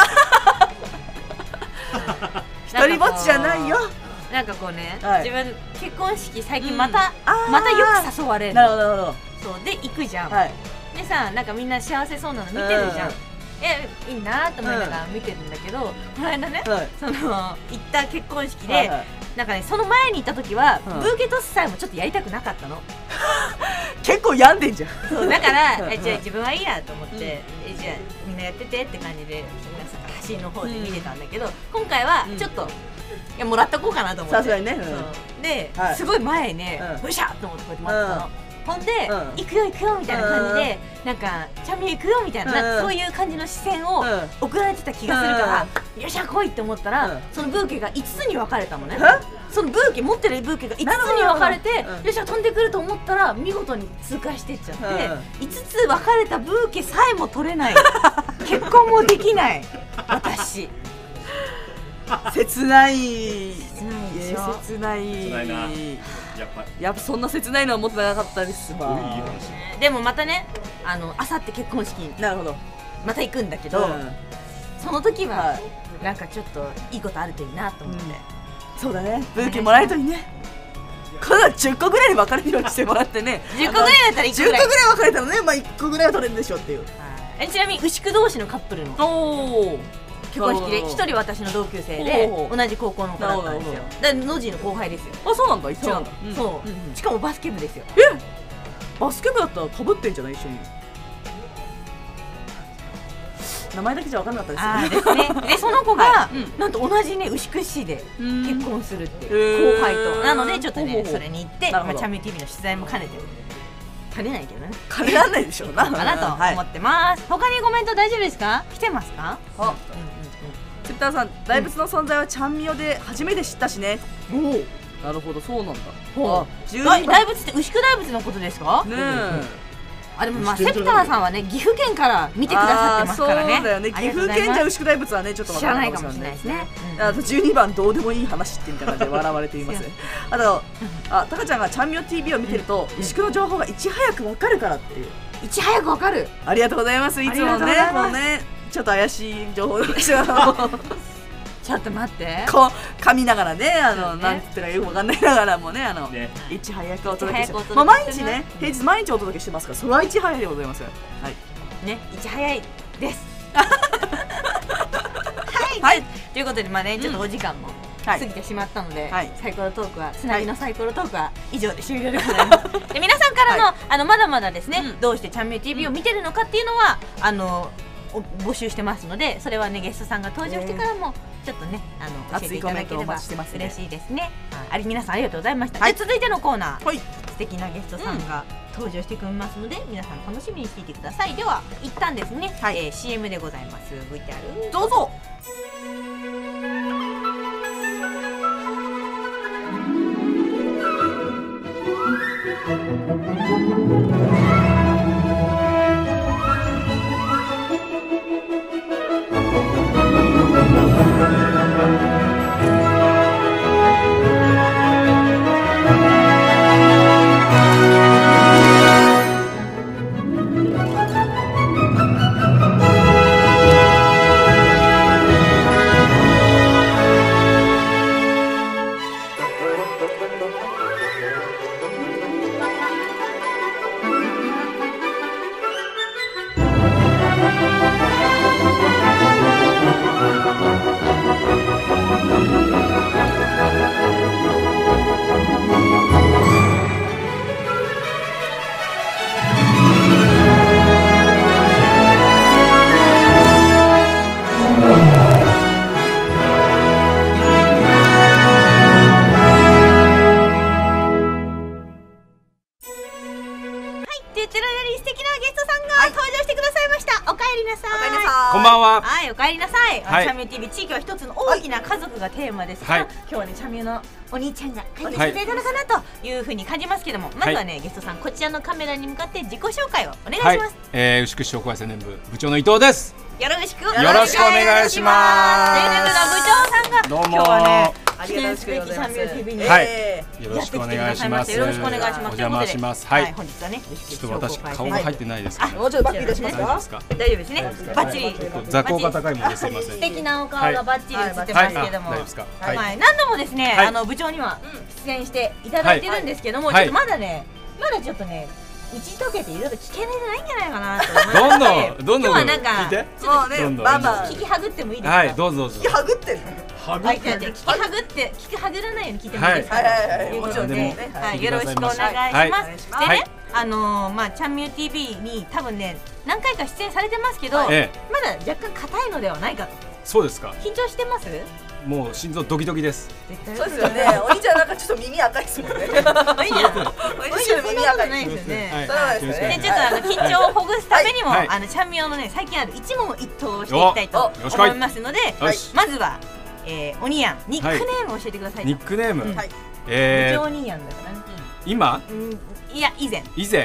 一人ぼっちじゃないよ。 なんかこうね、自分結婚式最近またよく誘われる。 なるほどなるほど。 そうで行くじゃん。でさ、なんかみんな幸せそうなの見てるじゃん。いいなと思いながら見てるんだけど、この間ね、その行った結婚式で、なんかね、その前に行った時はブーケトスさえもちょっとやりたくなかったの。 結構病んでんじゃん。 そうだからじゃあ自分はいいやと思って、じゃあみんなやっててって感じで端の方で見てたんだけど、今回はちょっといやもらっとこうかなと思って。 さすがにね。 ですごい前ね、よっしゃと思ってこうやって待ってたの。ほんで行くよ行くよみたいな感じで、なんかチャンミュ行くよみたいな、そういう感じの視線を送られてた気がするから、よっしゃ来いって思ったら、そのブーケが5つに分かれたのね。そのブーケ持ってるブーケが5つに分かれて、よっしゃ飛んでくると思ったら見事に通過してっちゃって、5つ分かれたブーケさえも取れない、結婚もできない私。 切ない。 切ないな。 やっぱそんな切ないのは持ってなかったですわ。 でもまたね、あさって結婚式なるほどまた行くんだけど、その時はなんかちょっといいことあるといいなと思って。 そうだね、ブーケもらえるといいね。これは10個ぐらいに分かれるようにしてもらってね。 10個ぐらいだったら1個ぐらい、 10個ぐらい分かれたらね、まあ1個ぐらいは取れるでしょっていう。 ちなみに牛久同士のカップルの結婚式で、1人私の同級生で同じ高校の子だったんですよ。でノジーの後輩ですよ。 あ、そうなんだ、一緒なんだ。 そう、しかもバスケ部ですよ。 バスケ部だったらかぶってんじゃない、一緒に。名前だけじゃ分かんなかったですね。でその子がなんと同じね牛久市で結婚するっていう後輩と、なのでちょっとねそれに行って、チャンミュー TV の取材も兼ねて足りないけどね、 兼ねられないでしょうなかなと思ってます。他にコメント大丈夫ですか？来てますか？ ツイッターさん、大仏の存在はチャンミオで初めて知ったしね。なるほど、そうなんだ。 大仏って牛久大仏のことですか？ねえ。でもまあセプターさんはね、岐阜県から見てくださってますからね。 そうだよね、岐阜県じゃ牛久大仏はね、ちょっと知らないかもしれないですね。 あと12番どうでもいい話ってみたいな感じで笑われています。あとタカちゃんがチャンミオ TV を見てると牛久の情報がいち早くわかるからっていう。 いち早くわかる。 ありがとうございます。いつもね、もうね、ちょっと怪しい情報でしょ。 ちょっと待って、 こう噛みながらね、なんて言ったらよくわかんないながらもね、いち早くお届けして、まあ毎日ね、平日毎日お届けしてますから、それはいち早いでございます。はいね、いち早いです。はい、ということでまあね、ちょっとお時間も過ぎてしまったので、サイコロトークはつなぎのサイコロトークは以上で終了でございます。で皆さんからのまだまだですね、どうしてチャンミュー TV を見てるのかっていうのは募集してますので、それはねゲストさんが登場してからもちょっとね教えていただければ嬉しいですね。皆さんありがとうございました。続いてのコーナー、素敵なゲストさんが登場してくれますので、皆さん楽しみにしていてください。では一旦ですね、CM でございます。 VTR どうぞ。 帰りなさい。チャミュー TV 地域は一つの大きな家族がテーマですから、今日はねチャミューのお兄ちゃんが帰ってきてくれたのかなというふうに感じますけども、まずはねゲストさんこちらのカメラに向かって自己紹介をお願いします。 牛久市商工会青年部部長の伊藤です。 よろしくお願いします。 青年部の部長さんがどうも今日はねありがとうございます。 記念すべきチャミュー TV にはいやよろしくおってきてく願いします。 ださいましてよろしくお願いします。 お邪魔します。はい。 本日はねちょっと私顔が入ってないですけど。 もうちょっとバックいたしますか。 大丈夫ですか。 大丈夫ですね。バッチリ座高が高いものですいません。 素敵なお顔がバッチリ映ってますけども、 はい大丈夫ですか。はい。 はい、何度もですね、 はい部長には出演していただいてるんですけども、 はいちょっとまだちょっとね打ち解けていろいろ聞けれてないんじゃないかなと思いましてどんどん今日はなんか聞いて。 ちょっともうねどんどんバンバン聞きはぐってもいいですか。 はいどうぞどうぞ。 はぐってんの。 はい、聞きはぐらないように聞いてもいいですか。 はいもちろんね、はいよろしくお願いします。でね、まあチャンミュー TV に多分ね何回か出演されてますけど、まだ若干硬いのではないかと。 そうですか。 緊張してます？ もう心臓ドキドキです。 そうですよね。お兄ちゃんなんかちょっと耳赤いですもんね。いいじゃん。お兄ちゃん耳赤い。 ないですよね。 そうなんですね。 でちょっと緊張をほぐすためにも、 はいチャンミューのね最近ある一問一答をしていきたいと思いますので、まずは、おにやんニックネームを教えてください。 ニックネーム。 はい。 部長にやんだからね。 今？ いや以前。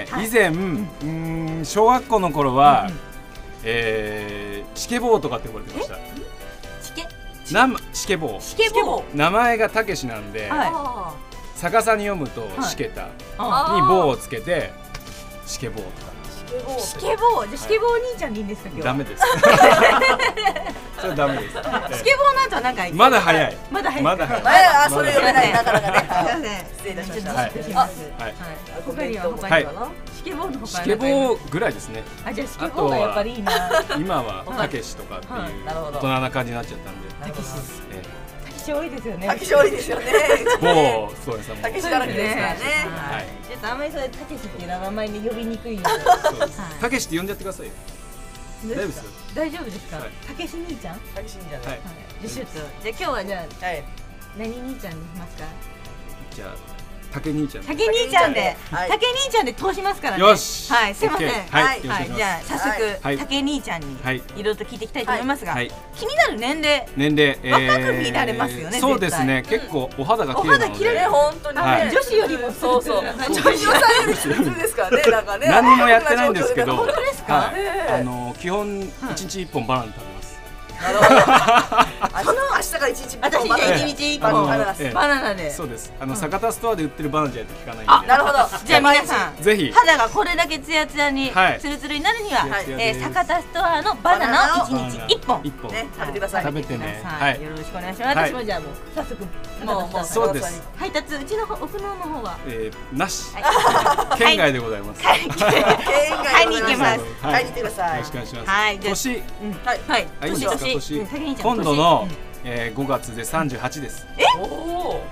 小学校の頃はシケボーとかって呼ばれてました。シケボー。名前がたけしなんで、逆さに読むとしけたに棒をつけてシケボーとか。 シケボー、じゃシケボー兄ちゃんでいいんですか今日。 ダメです。それダメです。 シケボーなんとはなんかまだ早い。 まだ早い。 あそれ読めないなかなかね。失礼いたしました。 はい。他にはシケボーの他にシケボーぐらいですね。 じゃあシケボーがやっぱりいいな。 今はたけしとかっていう大人な感じになっちゃったんで。 たけし多いですよね。 たけし多いですよね。 もうそうです。 たけしだらけですからね。 ちょっとあんまりそれたけしっていう名前あんまり呼びにくい。 たけしって呼んじゃってくださいよ。大丈夫です。 大丈夫ですか。たけし兄ちゃん。 たけし兄ちゃん。 はい。じゃあ今日はじゃあ何兄ちゃんにしますか。 じゃあたけ兄ちゃん。 たけ兄ちゃんで通しますからね。 よし。 はい、すいません。 はい。 じゃあ早速たけ兄ちゃんにいろいろと聞いていきたいと思いますが、気になる年齢。若く見られますよね。 そうですね。結構お肌が綺麗なので。 本当にね。 女子よりもそう。女子さんより普通ですからね。なんかね。 何もやってないんですけど。 本当ですか。 基本一日一本バナナ食べます。 なるほど。明日から一日私じゃあ一日一本バナナで。 そうです。酒田ストアで売ってるバナナじゃないと効かないんで。 なるほど。 じゃあ皆さんぜひ肌がこれだけツヤツヤにツルツルになるには酒田ストアのバナナを一日一本ね食べてください。 食べてね。 はい。よろしくお願いします。私もじゃあもう早速もうそうです。 配達うちの奥の方はなし。県外でございます。 買いに行きます。 買いに行ってください。 よろしくお願いします。 はい。 年。 はい。 いいですか年。今度の5月で38です。 おお。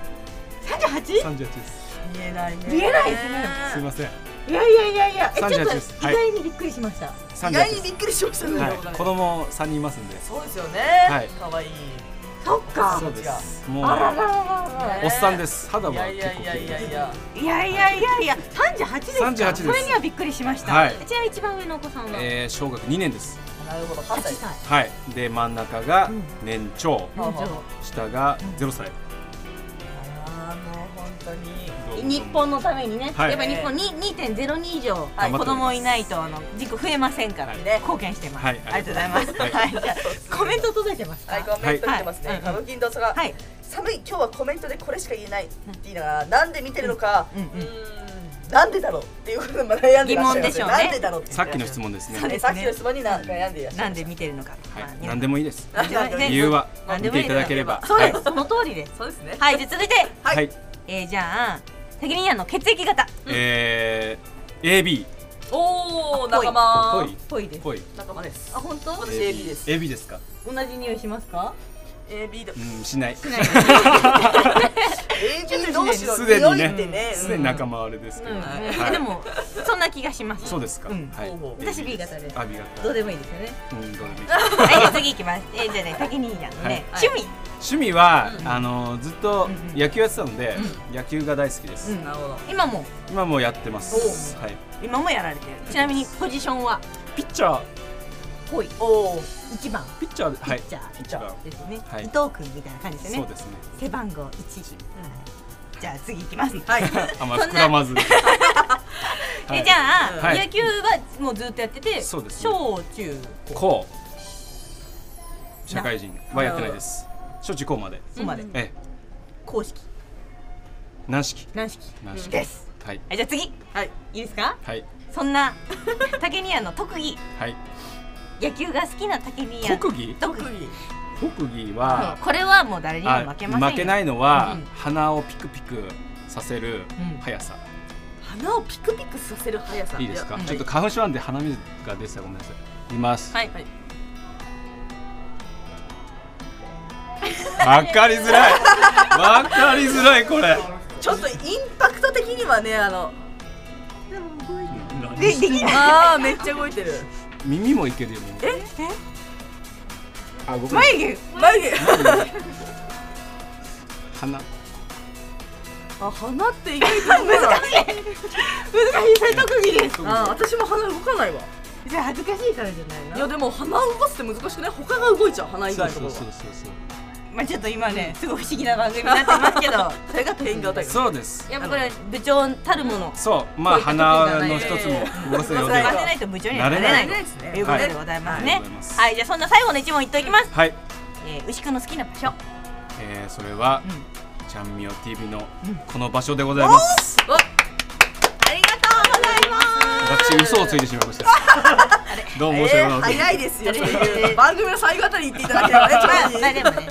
38？38 です。 見えないね。 見えないですね。 すいません。 いや。ちょっと意外にびっくりしました。 意外にびっくりしましたね。 子供3人いますんで。 そうですよね。可愛い。 そっか。 そうです。もうおっさんです。肌は結構綺麗。 いや38ですか。 38です。 それにはびっくりしました。ちなみに一番上のお子さんは小学2年です。 なるほど。8歳。 はい。で真ん中が年長、下が0歳。 日本のためにね、やっぱり日本2.02以上子供いないと人口増えませんから貢献してます。ありがとうございます。はい、じゃあコメント届いてますか。 コメント来てますね。歌舞伎堂さんが寒い今日はコメントでこれしか言えないって言いながらなんで見てるのか。なんでだろうっていうことで悩んでらっしゃいます。なんでだろうって。 さっきの質問ですね。 さっきの質問に悩んでいらっしゃいます。 なんで見てるのか。 なんでもいいです。理由は見ていただければ。 そうです。その通りです。 そうですね。 はい。じゃあ続いて。 はい。 じゃあタケニアンの血液型。 AB。 おお仲間。 ぽいです。 仲間です。 あ本当？ 私 AB です。 AB ですか。 同じ匂いしますか ？AB だ。 しない。 AB 同士の匂いってね。 すでに仲間あれですけど。 でもそんな気がします。 そうですか。はい。 私 B 型です。 あ B 型。 どうでもいいですよね。 どうでもいい。 はいじゃあ次行きます。じゃあねタケニアンのね趣味はずっと野球やってたので野球が大好きです。 なるほど。 今もやってます。はい。 今もやられてる。ちなみにポジションはピッチャー。 ぽい1番ピッチャーはいピッチャーですね、 はい、 伊藤君みたいな感じですよね。 そうですね。 背番号1、じゃあ次いきます。 はい。 あんま膨らまず。 じゃあ野球はもうずっとやってて、小中高社会人はやってないです。小中高まで。 公式軟式です。 はい。 じゃあ次、いいですか？ はい。 そんな竹宮の特技、野球が好きな竹宮特技はこれはもう誰にも負けませんよ。 負けないのは鼻をピクピクさせる速さ。 鼻をピクピクさせる速さ。 いいですか？ちょっと花粉症なんで鼻水が出てたらごめんなさい。言います。 はい。 わかりづらいこれ。 ちょっとインパクト的にはねできない。 めっちゃ動いてる。 耳もいけるよね。 眉毛鼻鼻って意外と難しいそれ特技です。 私も鼻動かないわ。 じゃあ恥ずかしいからじゃないの？ いやでも鼻を動かすって難しくない？他が動いちゃう鼻以外のところは。 まあちょっと今ねすごい不思議な番組になってますけどそれがペインが歌い。 そうです。 やっぱこれ部長たるもの。 そうまあ鼻の一つも動かせるようでなれないと部長にはなれないということでございますね。はいじゃあそんな最後の一問言っておきます。 はい。 牛久の好きな場所。 それはちゃんみよ TV のこの場所でございます。 ありがとうございます。 私嘘をついてしまいました。どうも申し訳ない。 早いですよ。番組の最後あたり言っていただければね。 でもね。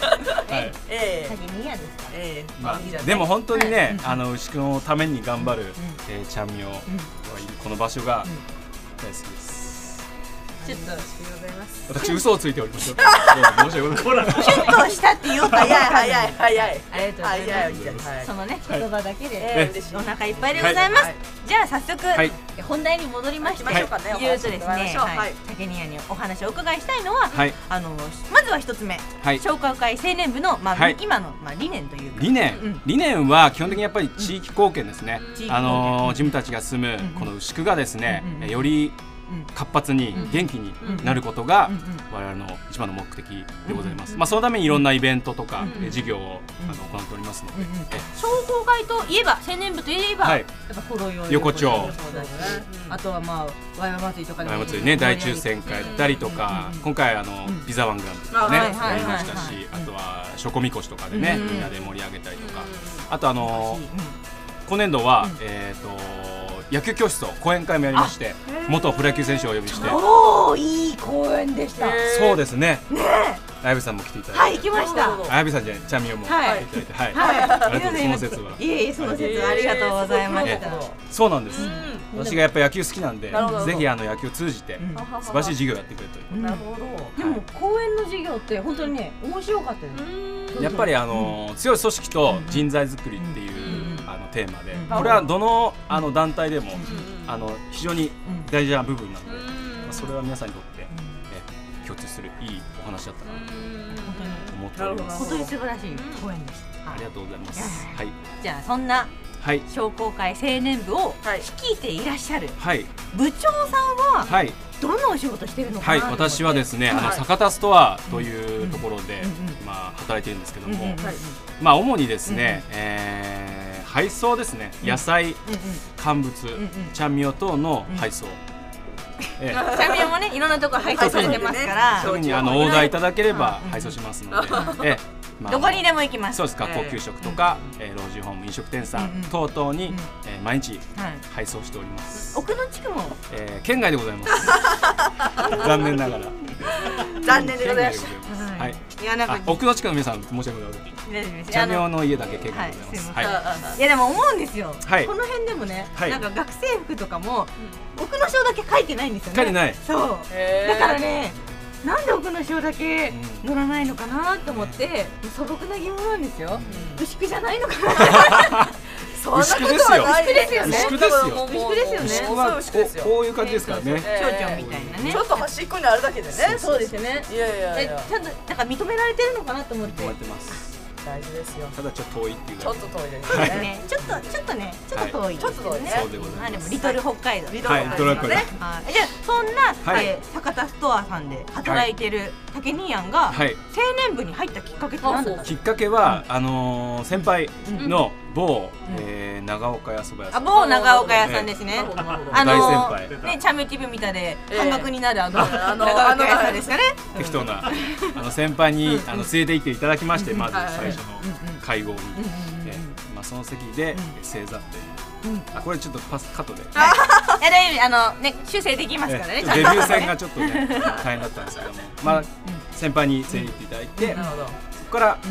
でも本当にね牛久のために頑張るちゃんみよがいるこの場所が大好きです。 ちょっと私嘘をついております。申し訳ない。 キュッとしたって言おうと早い。 ありがとうございます。そのね言葉だけでお腹いっぱいでございます。じゃあ早速本題に戻りまして言うとですね、竹宮にお話をお伺いしたいのはまずは一つ目商工会青年部の今の理念というか理念は基本的にやっぱり地域貢献ですね。自分たちが住むこの牛久がですねより活発に元気になることが我々の一番の目的でございます。そのためにいろんなイベントとか事業を行っておりますので、 商工会といえば青年部といえばやっぱほろ酔い横丁、 あとはわや祭りとかわや祭りね大抽選会やったりとか、今回ピザワングランプリとかねやりましたし、あとはしょこみこしとかでねみんなで盛り上げたりとか、あと今年度は野球教室と講演会もやりまして、元プロ野球選手をお呼びして、 いい講演でした。 そうですね。あやべさんも来ていただいて、 行きました。 あやべさんじゃない、ちゃんみよも来ていただいて、その説は。 その説はありがとうございました。 そうなんです。私がやっぱ野球好きなんで、ぜひ野球を通じて素晴らしい授業をやってくれという。 なるほど。でも講演の授業って本当にね面白かったです。 やっぱり強い組織と人材作りっていうテーマで、これはどの団体でも非常に大事な部分なので、それは皆さんにとって共通するいいお話だったなと思っております。 本当に素晴らしい講演でした。 ありがとうございます。 じゃあそんな商工会青年部を率いていらっしゃる部長さんはどんなお仕事してるのかな。 私はですね坂田ストアというところで働いているんですけども、主にですね配送ですね。野菜、乾物、ちゃんみよ等の配送。 ちゃんみよもねいろんなところ配送されてますから、 特にオーダーいただければ配送しますので、 どこにでも行きます。 そうです。学校給食とか老人ホーム、飲食店さん等々に毎日配送しております。 奥野地区も県外でございます。残念ながら。 残念でございます。 はい。奥野地区の皆さん申し訳ございません。ちゃんみよの家だけ県外でございます。 いやでも思うんですよ。この辺でもね、なんか学生服とかも奥野省だけ書いてないんですよね。 書いてない。 そう。だからね、なんで奥野省だけ乗らないのかなと思って素朴な疑問なんですよ。牛久じゃないのかな。 牛久ですよ。 牛久ですよね。 牛久ですよ。 牛久ですよね。 牛久はこういう感じですからね。 町長みたいなね。 ちょっと端っこにあるだけでね。 そうですよね。 いやちゃんとなんか認められてるのかなと思って。 認めてます。 大事ですよ。 ただちょっと遠いっていう。 ちょっと遠いですね。ちょっと遠いですけどね。 そうでございます。 でもリトル北海道。 はい、リトル北海道。 じゃあそんな坂田ストアさんで働いてる竹兄やんが青年部に入ったきっかけって何だった？ きっかけは先輩の某長岡屋そば屋さん。 某長岡屋さんですね。 大先輩。 ね、チャメティブみたいで半額になる長岡屋さんですかね。 適当な先輩に連れて行っていただきまして、まず最初の会合に、その席で正座って、これちょっとカットで。いや大丈夫、ね、修正できますからね。 デビュー戦がちょっとね大変だったんですけども、まあ先輩に連れて行っていただいて、そこから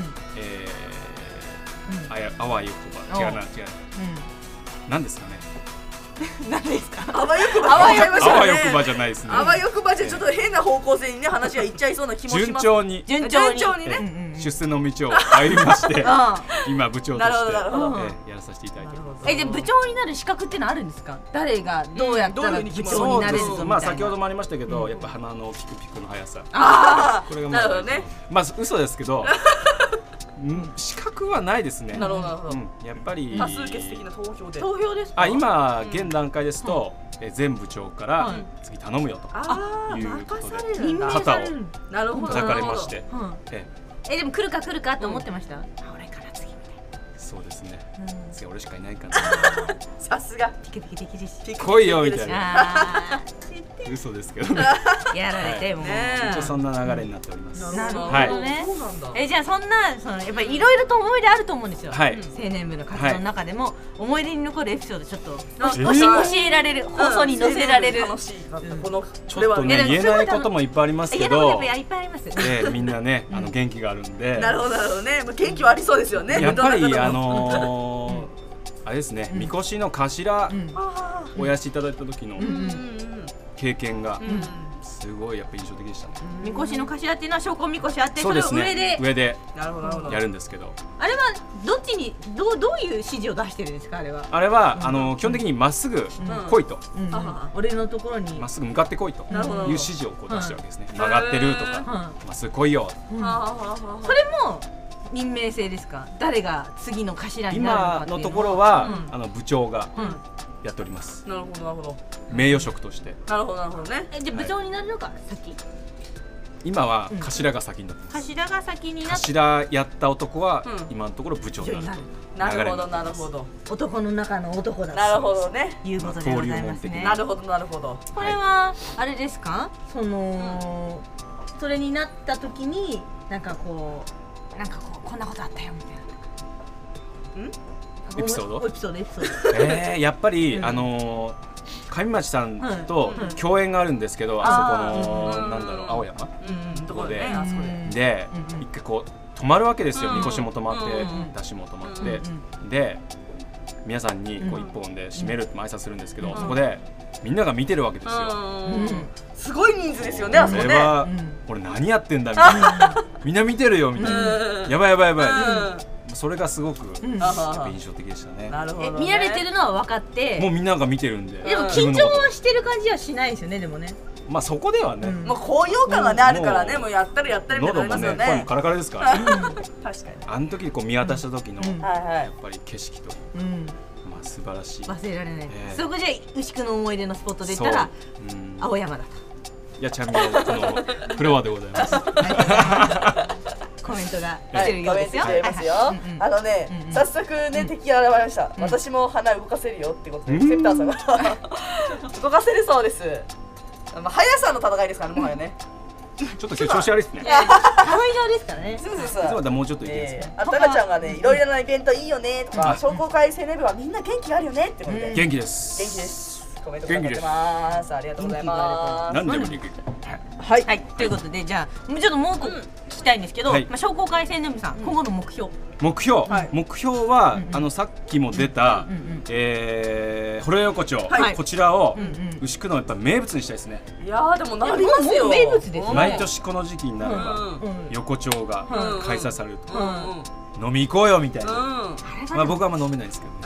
あわよくば違う何ですかね。 何ですか。 あわよくば。 あわよくばじゃないですね。 あわよくばじゃちょっと変な方向性にね話がいっちゃいそうな気もします。 順調にね出世の道を歩みまして今部長としてやらさせていただいてます。 で部長になる資格ってのあるんですか。誰がどうやったら部長になれるぞみたいな。 まあ先ほどもありましたけど、やっぱ鼻のピクピクの速さ。これがなるほどね。 まあ嘘ですけど。資格はないですね。 なるほど。 やっぱり多数決的な投票で。 投票ですか。 今現段階ですと前部長から次頼むよということで肩を叩かれまして。 でも来るかと思ってました。俺から次みたいな。 そうですね。次俺しかいないかな。 さすが。 ピクピクできるし。 来いよみたいな。嘘ですけどね。 やられてもう一応そんな流れになっております。 なるほどね。じゃあそんなやっぱりいろいろと思い出あると思うんですよ。青年部の活動の中でも思い出に残るエピソードちょっと教えられる、放送に載せられる。 ちょっとね言えないこともいっぱいありますけど、 いっぱいあります。 みんなね元気があるんで。 なるほどね。元気はありそうですよね。 やっぱりあれですね、みこしの頭をやらせていただいた時の経験がすごいやっぱ印象的でしたね。 みこしの頭っていうのは証拠みこしあって、それを上でやるんですけど、 あれはどっちにどういう指示を出してるんですか。あれは基本的にまっすぐ来いと、 俺のところにまっすぐ向かってこいという指示を出してるわけですね。曲がってるとかまっすぐ来いよ。 それも任命制ですか。誰が次の頭になるのかっていうのは。 今のところは部長がやっております。 なるほど。 名誉職として。 なるほどね。 じゃあ部長になるのか先。 今は頭が先になってます。 頭が先になって。 頭やった男は今のところ部長になる。 なるほど。 男の中の男だ。 なるほどね。 いうことでございますね。 なるほど。 これはあれですか。それになった時になんかこんなことあったよみたいな。 エピソード。 やっぱり上町さんと共演があるんですけど、あそこのなんだろう青山のところで一回こう止まるわけですよ。みこしも止まって出汁も止まってで皆さんにこう一本で締めるって挨拶するんですけど、そこでみんなが見てるわけですよ。 すごい人数ですよね。あそこね。 俺何やってんだみたいな。みんな見てるよみたいな。やばい。それがすごく印象的でしたね。 見られてるのは分かって、 もうみんなが見てるんで。 でも緊張はしてる感じはしないですよね。でもね。 まあそこではね。 もう高揚感がねあるからね。もうやったりみたいなのありますよね。 声もカラカラですから。確かに。あの時こう見渡した時のやっぱり景色と。素晴らしい。 忘れられない。そこじゃ牛久の思い出のスポットで言ったら青山だと。 いやちゃんみのこのフロアでございます。 コメントが来てるようですよ。 早速ね敵が現れました。私も鼻動かせるよってことでセプターさんが動かせるそうです。速さの戦いですからねもはやね。 ちょっと今日調子悪いですね。 寒い顔ですからね。 そうもうちょっといいですか。 タカちゃんがねいろいろなイベントいいよねとか商工会青年部はみんな元気があるよねってことで。 元気です。 コメントいただいてます。ありがとうございます。 何でも元気。 はい、ということでじゃあちょっともう一個聞きたいんですけど、商工会青年部さん今後の目標はさっきも出たほろ横丁、こちらを牛久のやっぱ名物にしたいですね。 いやでもなりますよ。 名物です。 毎年この時期になれば横丁が開催されると飲み行こうよみたいな。まあ僕はあんま飲めないですけどね。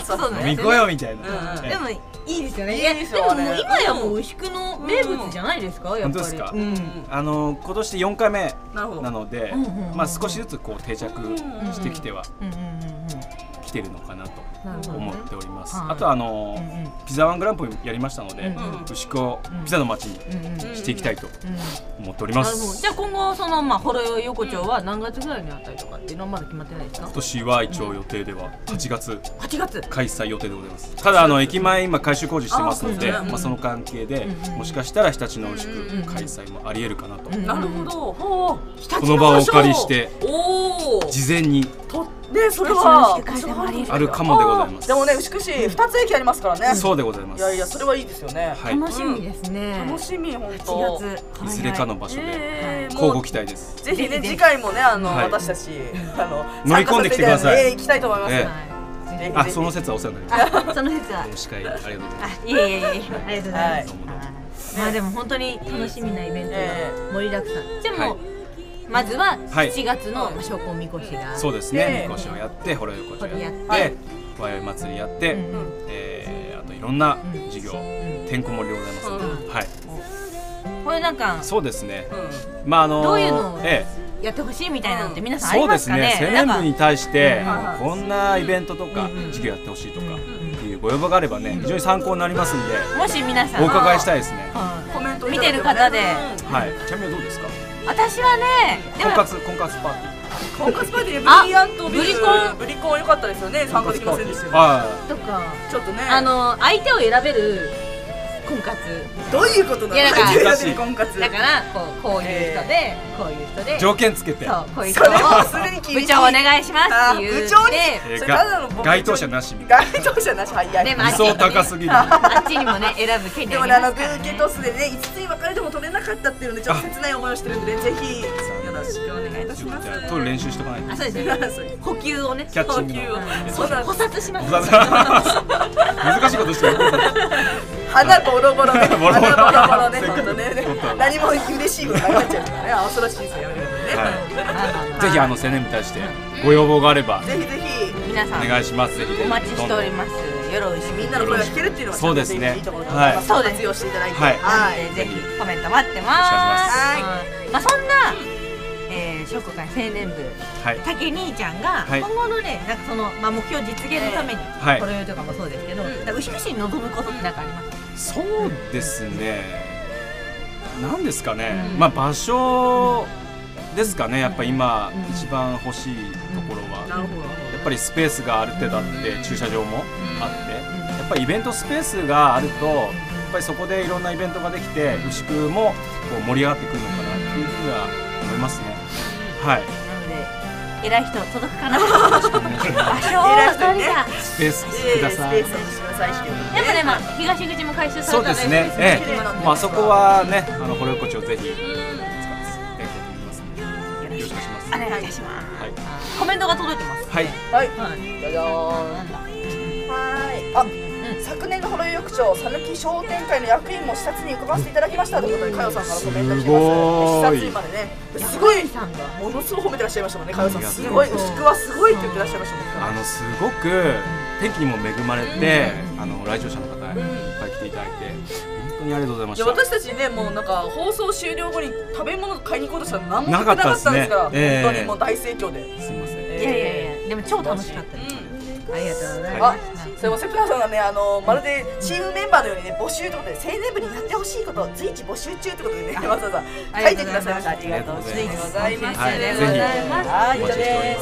そう飲み行こうよみたいな。 でもいいですよね。 でももう今やもう牛久の名物じゃないですか、やっぱり。 本当ですか。今年4回目なので、まあ少しずつこう定着してきては来てるのかなと思っております。あとピザワングランプリやりましたので、牛久をピザの街にしていきたいと思っております。 じゃあ今後そのほろよい横丁は何月ぐらいにあったりとかっていうのはまだ決まってないですか？ 今年は一応予定では8月 8月開催予定でございます。ただ駅前今改修工事してますので、まあその関係でもしかしたら日立の牛久開催もありえるかなと。 なるほど。 この場をお借りして事前にね、それはあるかもでございます。 でもね、牛久市2つ駅ありますからね。 そうでございます。 いやいや、それはいいですよね。 楽しみですね。 楽しみ、本当。 8月いずれかの場所で交互期待です。 ぜひね、次回もね、私たち乗り込んできてください。 行きたいと思います。 あ、その説はお世話になります。 その説は。 司会ありがとうございます。 いえ、ありがとうございます。まあでも本当に楽しみなイベントが盛りだくさん。じゃあもうまずは7月の商工みこしが、 そうですね、みこしをやって、ほろよこしをやって、わや祭りやって、あといろんな授業、てんこ盛りでございますので、はい。 これなんか、 そうですね。まあどういうのをやってほしいみたいなのって皆さんありますかね。 そうですね。青年部に対してこんなイベントとか授業やってほしいとかっていうご要望があればね、非常に参考になりますんで、 もし皆さんお伺いしたいですね。 見てる方で、 はい。ちなみにどうですか。 私はね、 婚活パーティー。 婚活パーティー、ブリコン良かったですよね。参加できませんでしたよ。 とか、 ちょっとね、 相手を選べる婚活。 どういうことなの？ だから婚活。 だからこういう人で、こういう人で条件つけて。 そう、こういう人を部長お願いしますっていう。 部長に該当者なし。 該当者なし、はいや。 でも理想高すぎる。 あっちにもね選ぶ権利ありますからね。 でもグーケトスでね、5つに分かれても取れなかったっていうのでちょっと切ない思いをしてるんで、ぜひよろしくお願いいたします。 じゃあ取る練習しとかないと。 そうですね。補給をね。 キャッチングの。 補殺します。 難しいことしてる。 鼻ボロボロね。ボロボロね。本当ね。何も嬉しいことなくなっちゃうからね。恐ろしいですよね。 ぜひ青年部に対してご要望があればぜひぜひ皆さんお願いします。ぜひお待ちしております。よろしく。 みんなの声が聞けるっていうのがそうですね。 いいところだと活用していただいて、 ぜひコメント待ってます。まあそんな商工会青年部たけ兄ちゃんが今後のね、なんかその目標実現のためにこれとかもそうですけど、牛久市に望むことって何かありますか？ そうですね。なんですかね。まあ場所ですかね。やっぱ今一番欲しいところはやっぱりスペースがある程度あって、駐車場もあって、やっぱりイベントスペースがあると、やっぱりそこでいろんなイベントができて牛久もこう盛り上がってくるのかなっていうふうには思いますね。はい。 なので偉い人届くかな。場所を取りだ。 スペースください。 でもね、まあ東口も回収されたそうですね。まあそこはね、ほろよこちをぜひ使っていただきますので、よろしくお願いします。 お願いいたします。コメントが届いてます。 はい。 はい。じゃじゃーん。はい。昨年のほろよく町讃岐商店会の役員も視察に伺わせていただきましたということで、かよさんからコメント来てます。視察員までね、すごいものすごい褒めてらっしゃいましたもんね。かよさんすごい、牛久はすごいって言ってらっしゃいましたもんね。 すごく天気にも恵まれて、来場者の方いっぱい来ていただいて本当にありがとうございました。 私たちね、もうなんか放送終了後に食べ物買いに行こうとしたら何もなかったんですから、本当にもう大盛況で。 すみません。 いやでも超楽しかったです。ありがとうございます。 それもセプラさんがね、まるでチームメンバーのようにね、募集ということで青年部にやってほしいこと随時募集中ということでね、わざわざ書いてくださいました。ありがとうございます。 ぜひはい、以上です。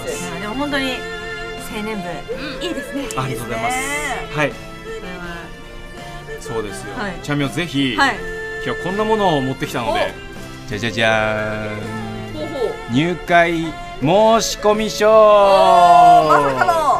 でも本当に青年部いいですね。 ありがとうございます。はい。そうですよ。チャミオぜひ今日こんなものを持ってきたので、じゃじゃじゃーん。入会申し込み書。 まさかの。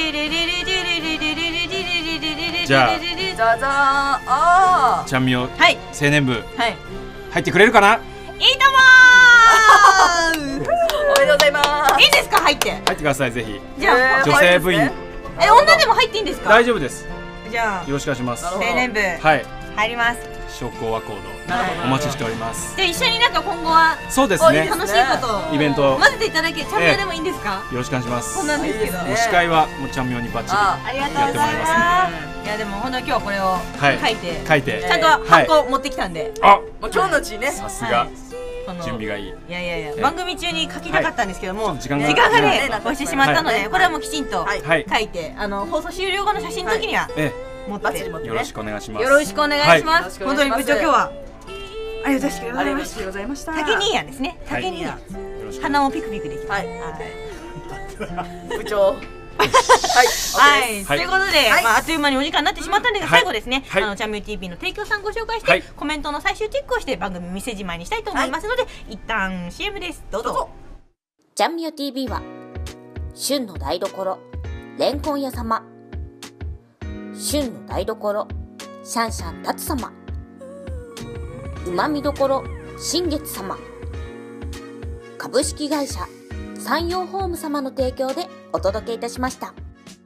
じゃあ、 じゃじゃーん。 チャミオ青年部入ってくれるかな？ いいと思う。 おめでとうございます。 いいですか？入ってください。ぜひ。 じゃあ女性部員。 女でも入っていいんですか？ 大丈夫です。 じゃあよろしくお願いします。 青年部入ります。 商工アコードお待ちしております。 じゃあ一緒になんか今後はそうですね、 楽しいことイベント混ぜていただけ、チャンネルでもいいんですか？ よろしくお願いします。 そうなんですけど、 司会はもうちゃんみょうにバッチリやってもらいます。 いやでも本当に今日はこれを書いてちゃんとハンコ持ってきたんで、 今日のうちにね、 さすが準備がいい。 いやいやいや、番組中に書きたかったんですけども時間がね押してしまったので、これはもうきちんと書いて、放送終了後の写真の時には持ってよろしくお願いします。 よろしくお願いします。本当に部長今日はありがとうございました。竹兄やんですね。竹兄やん。鼻もピクピクできます。 部長。 はい。ということで、あっという間にお時間になってしまったんですが、最後ですね、チャンミュー TV の提供さんご紹介して、コメントの最終チェックをして番組店じまいにしたいと思いますので、一旦 CM です。どうぞ。 チャンミュー TV は、旬の台所、レンコン屋様、旬の台所、シャンシャンタツ様、うまみどころ、新月様、株式会社山陽ホーム様の提供でお届けいたしました。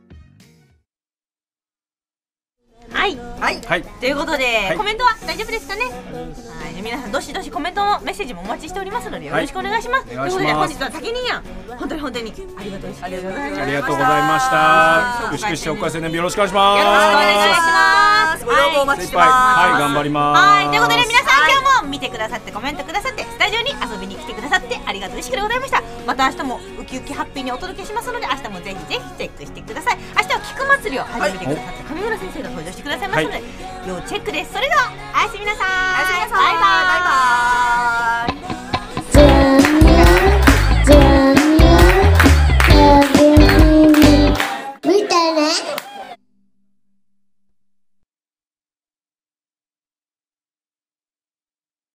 はい、ということで、コメントは大丈夫ですかね。はい、皆さんどしどしコメントもメッセージもお待ちしておりますのでよろしくお願いします。ということで本日は竹兄やん、本当にありがとうございました。牛久市おかせでよろしくお願いします。 よろしくお願いします。 ご要望お待ちしてます。 はい、頑張ります。 はい、ということで皆さん今日も見てくださってコメントくださってスタジオに遊びに来てくださってありがとうしくでございました。また明日もウキウキハッピーにお届けしますので、明日もぜひぜひチェックしてください。明日は菊祭りを始めてくださった上村先生が登場してくださいますので、要チェックです。それではおやすみなさい。 バイバイ。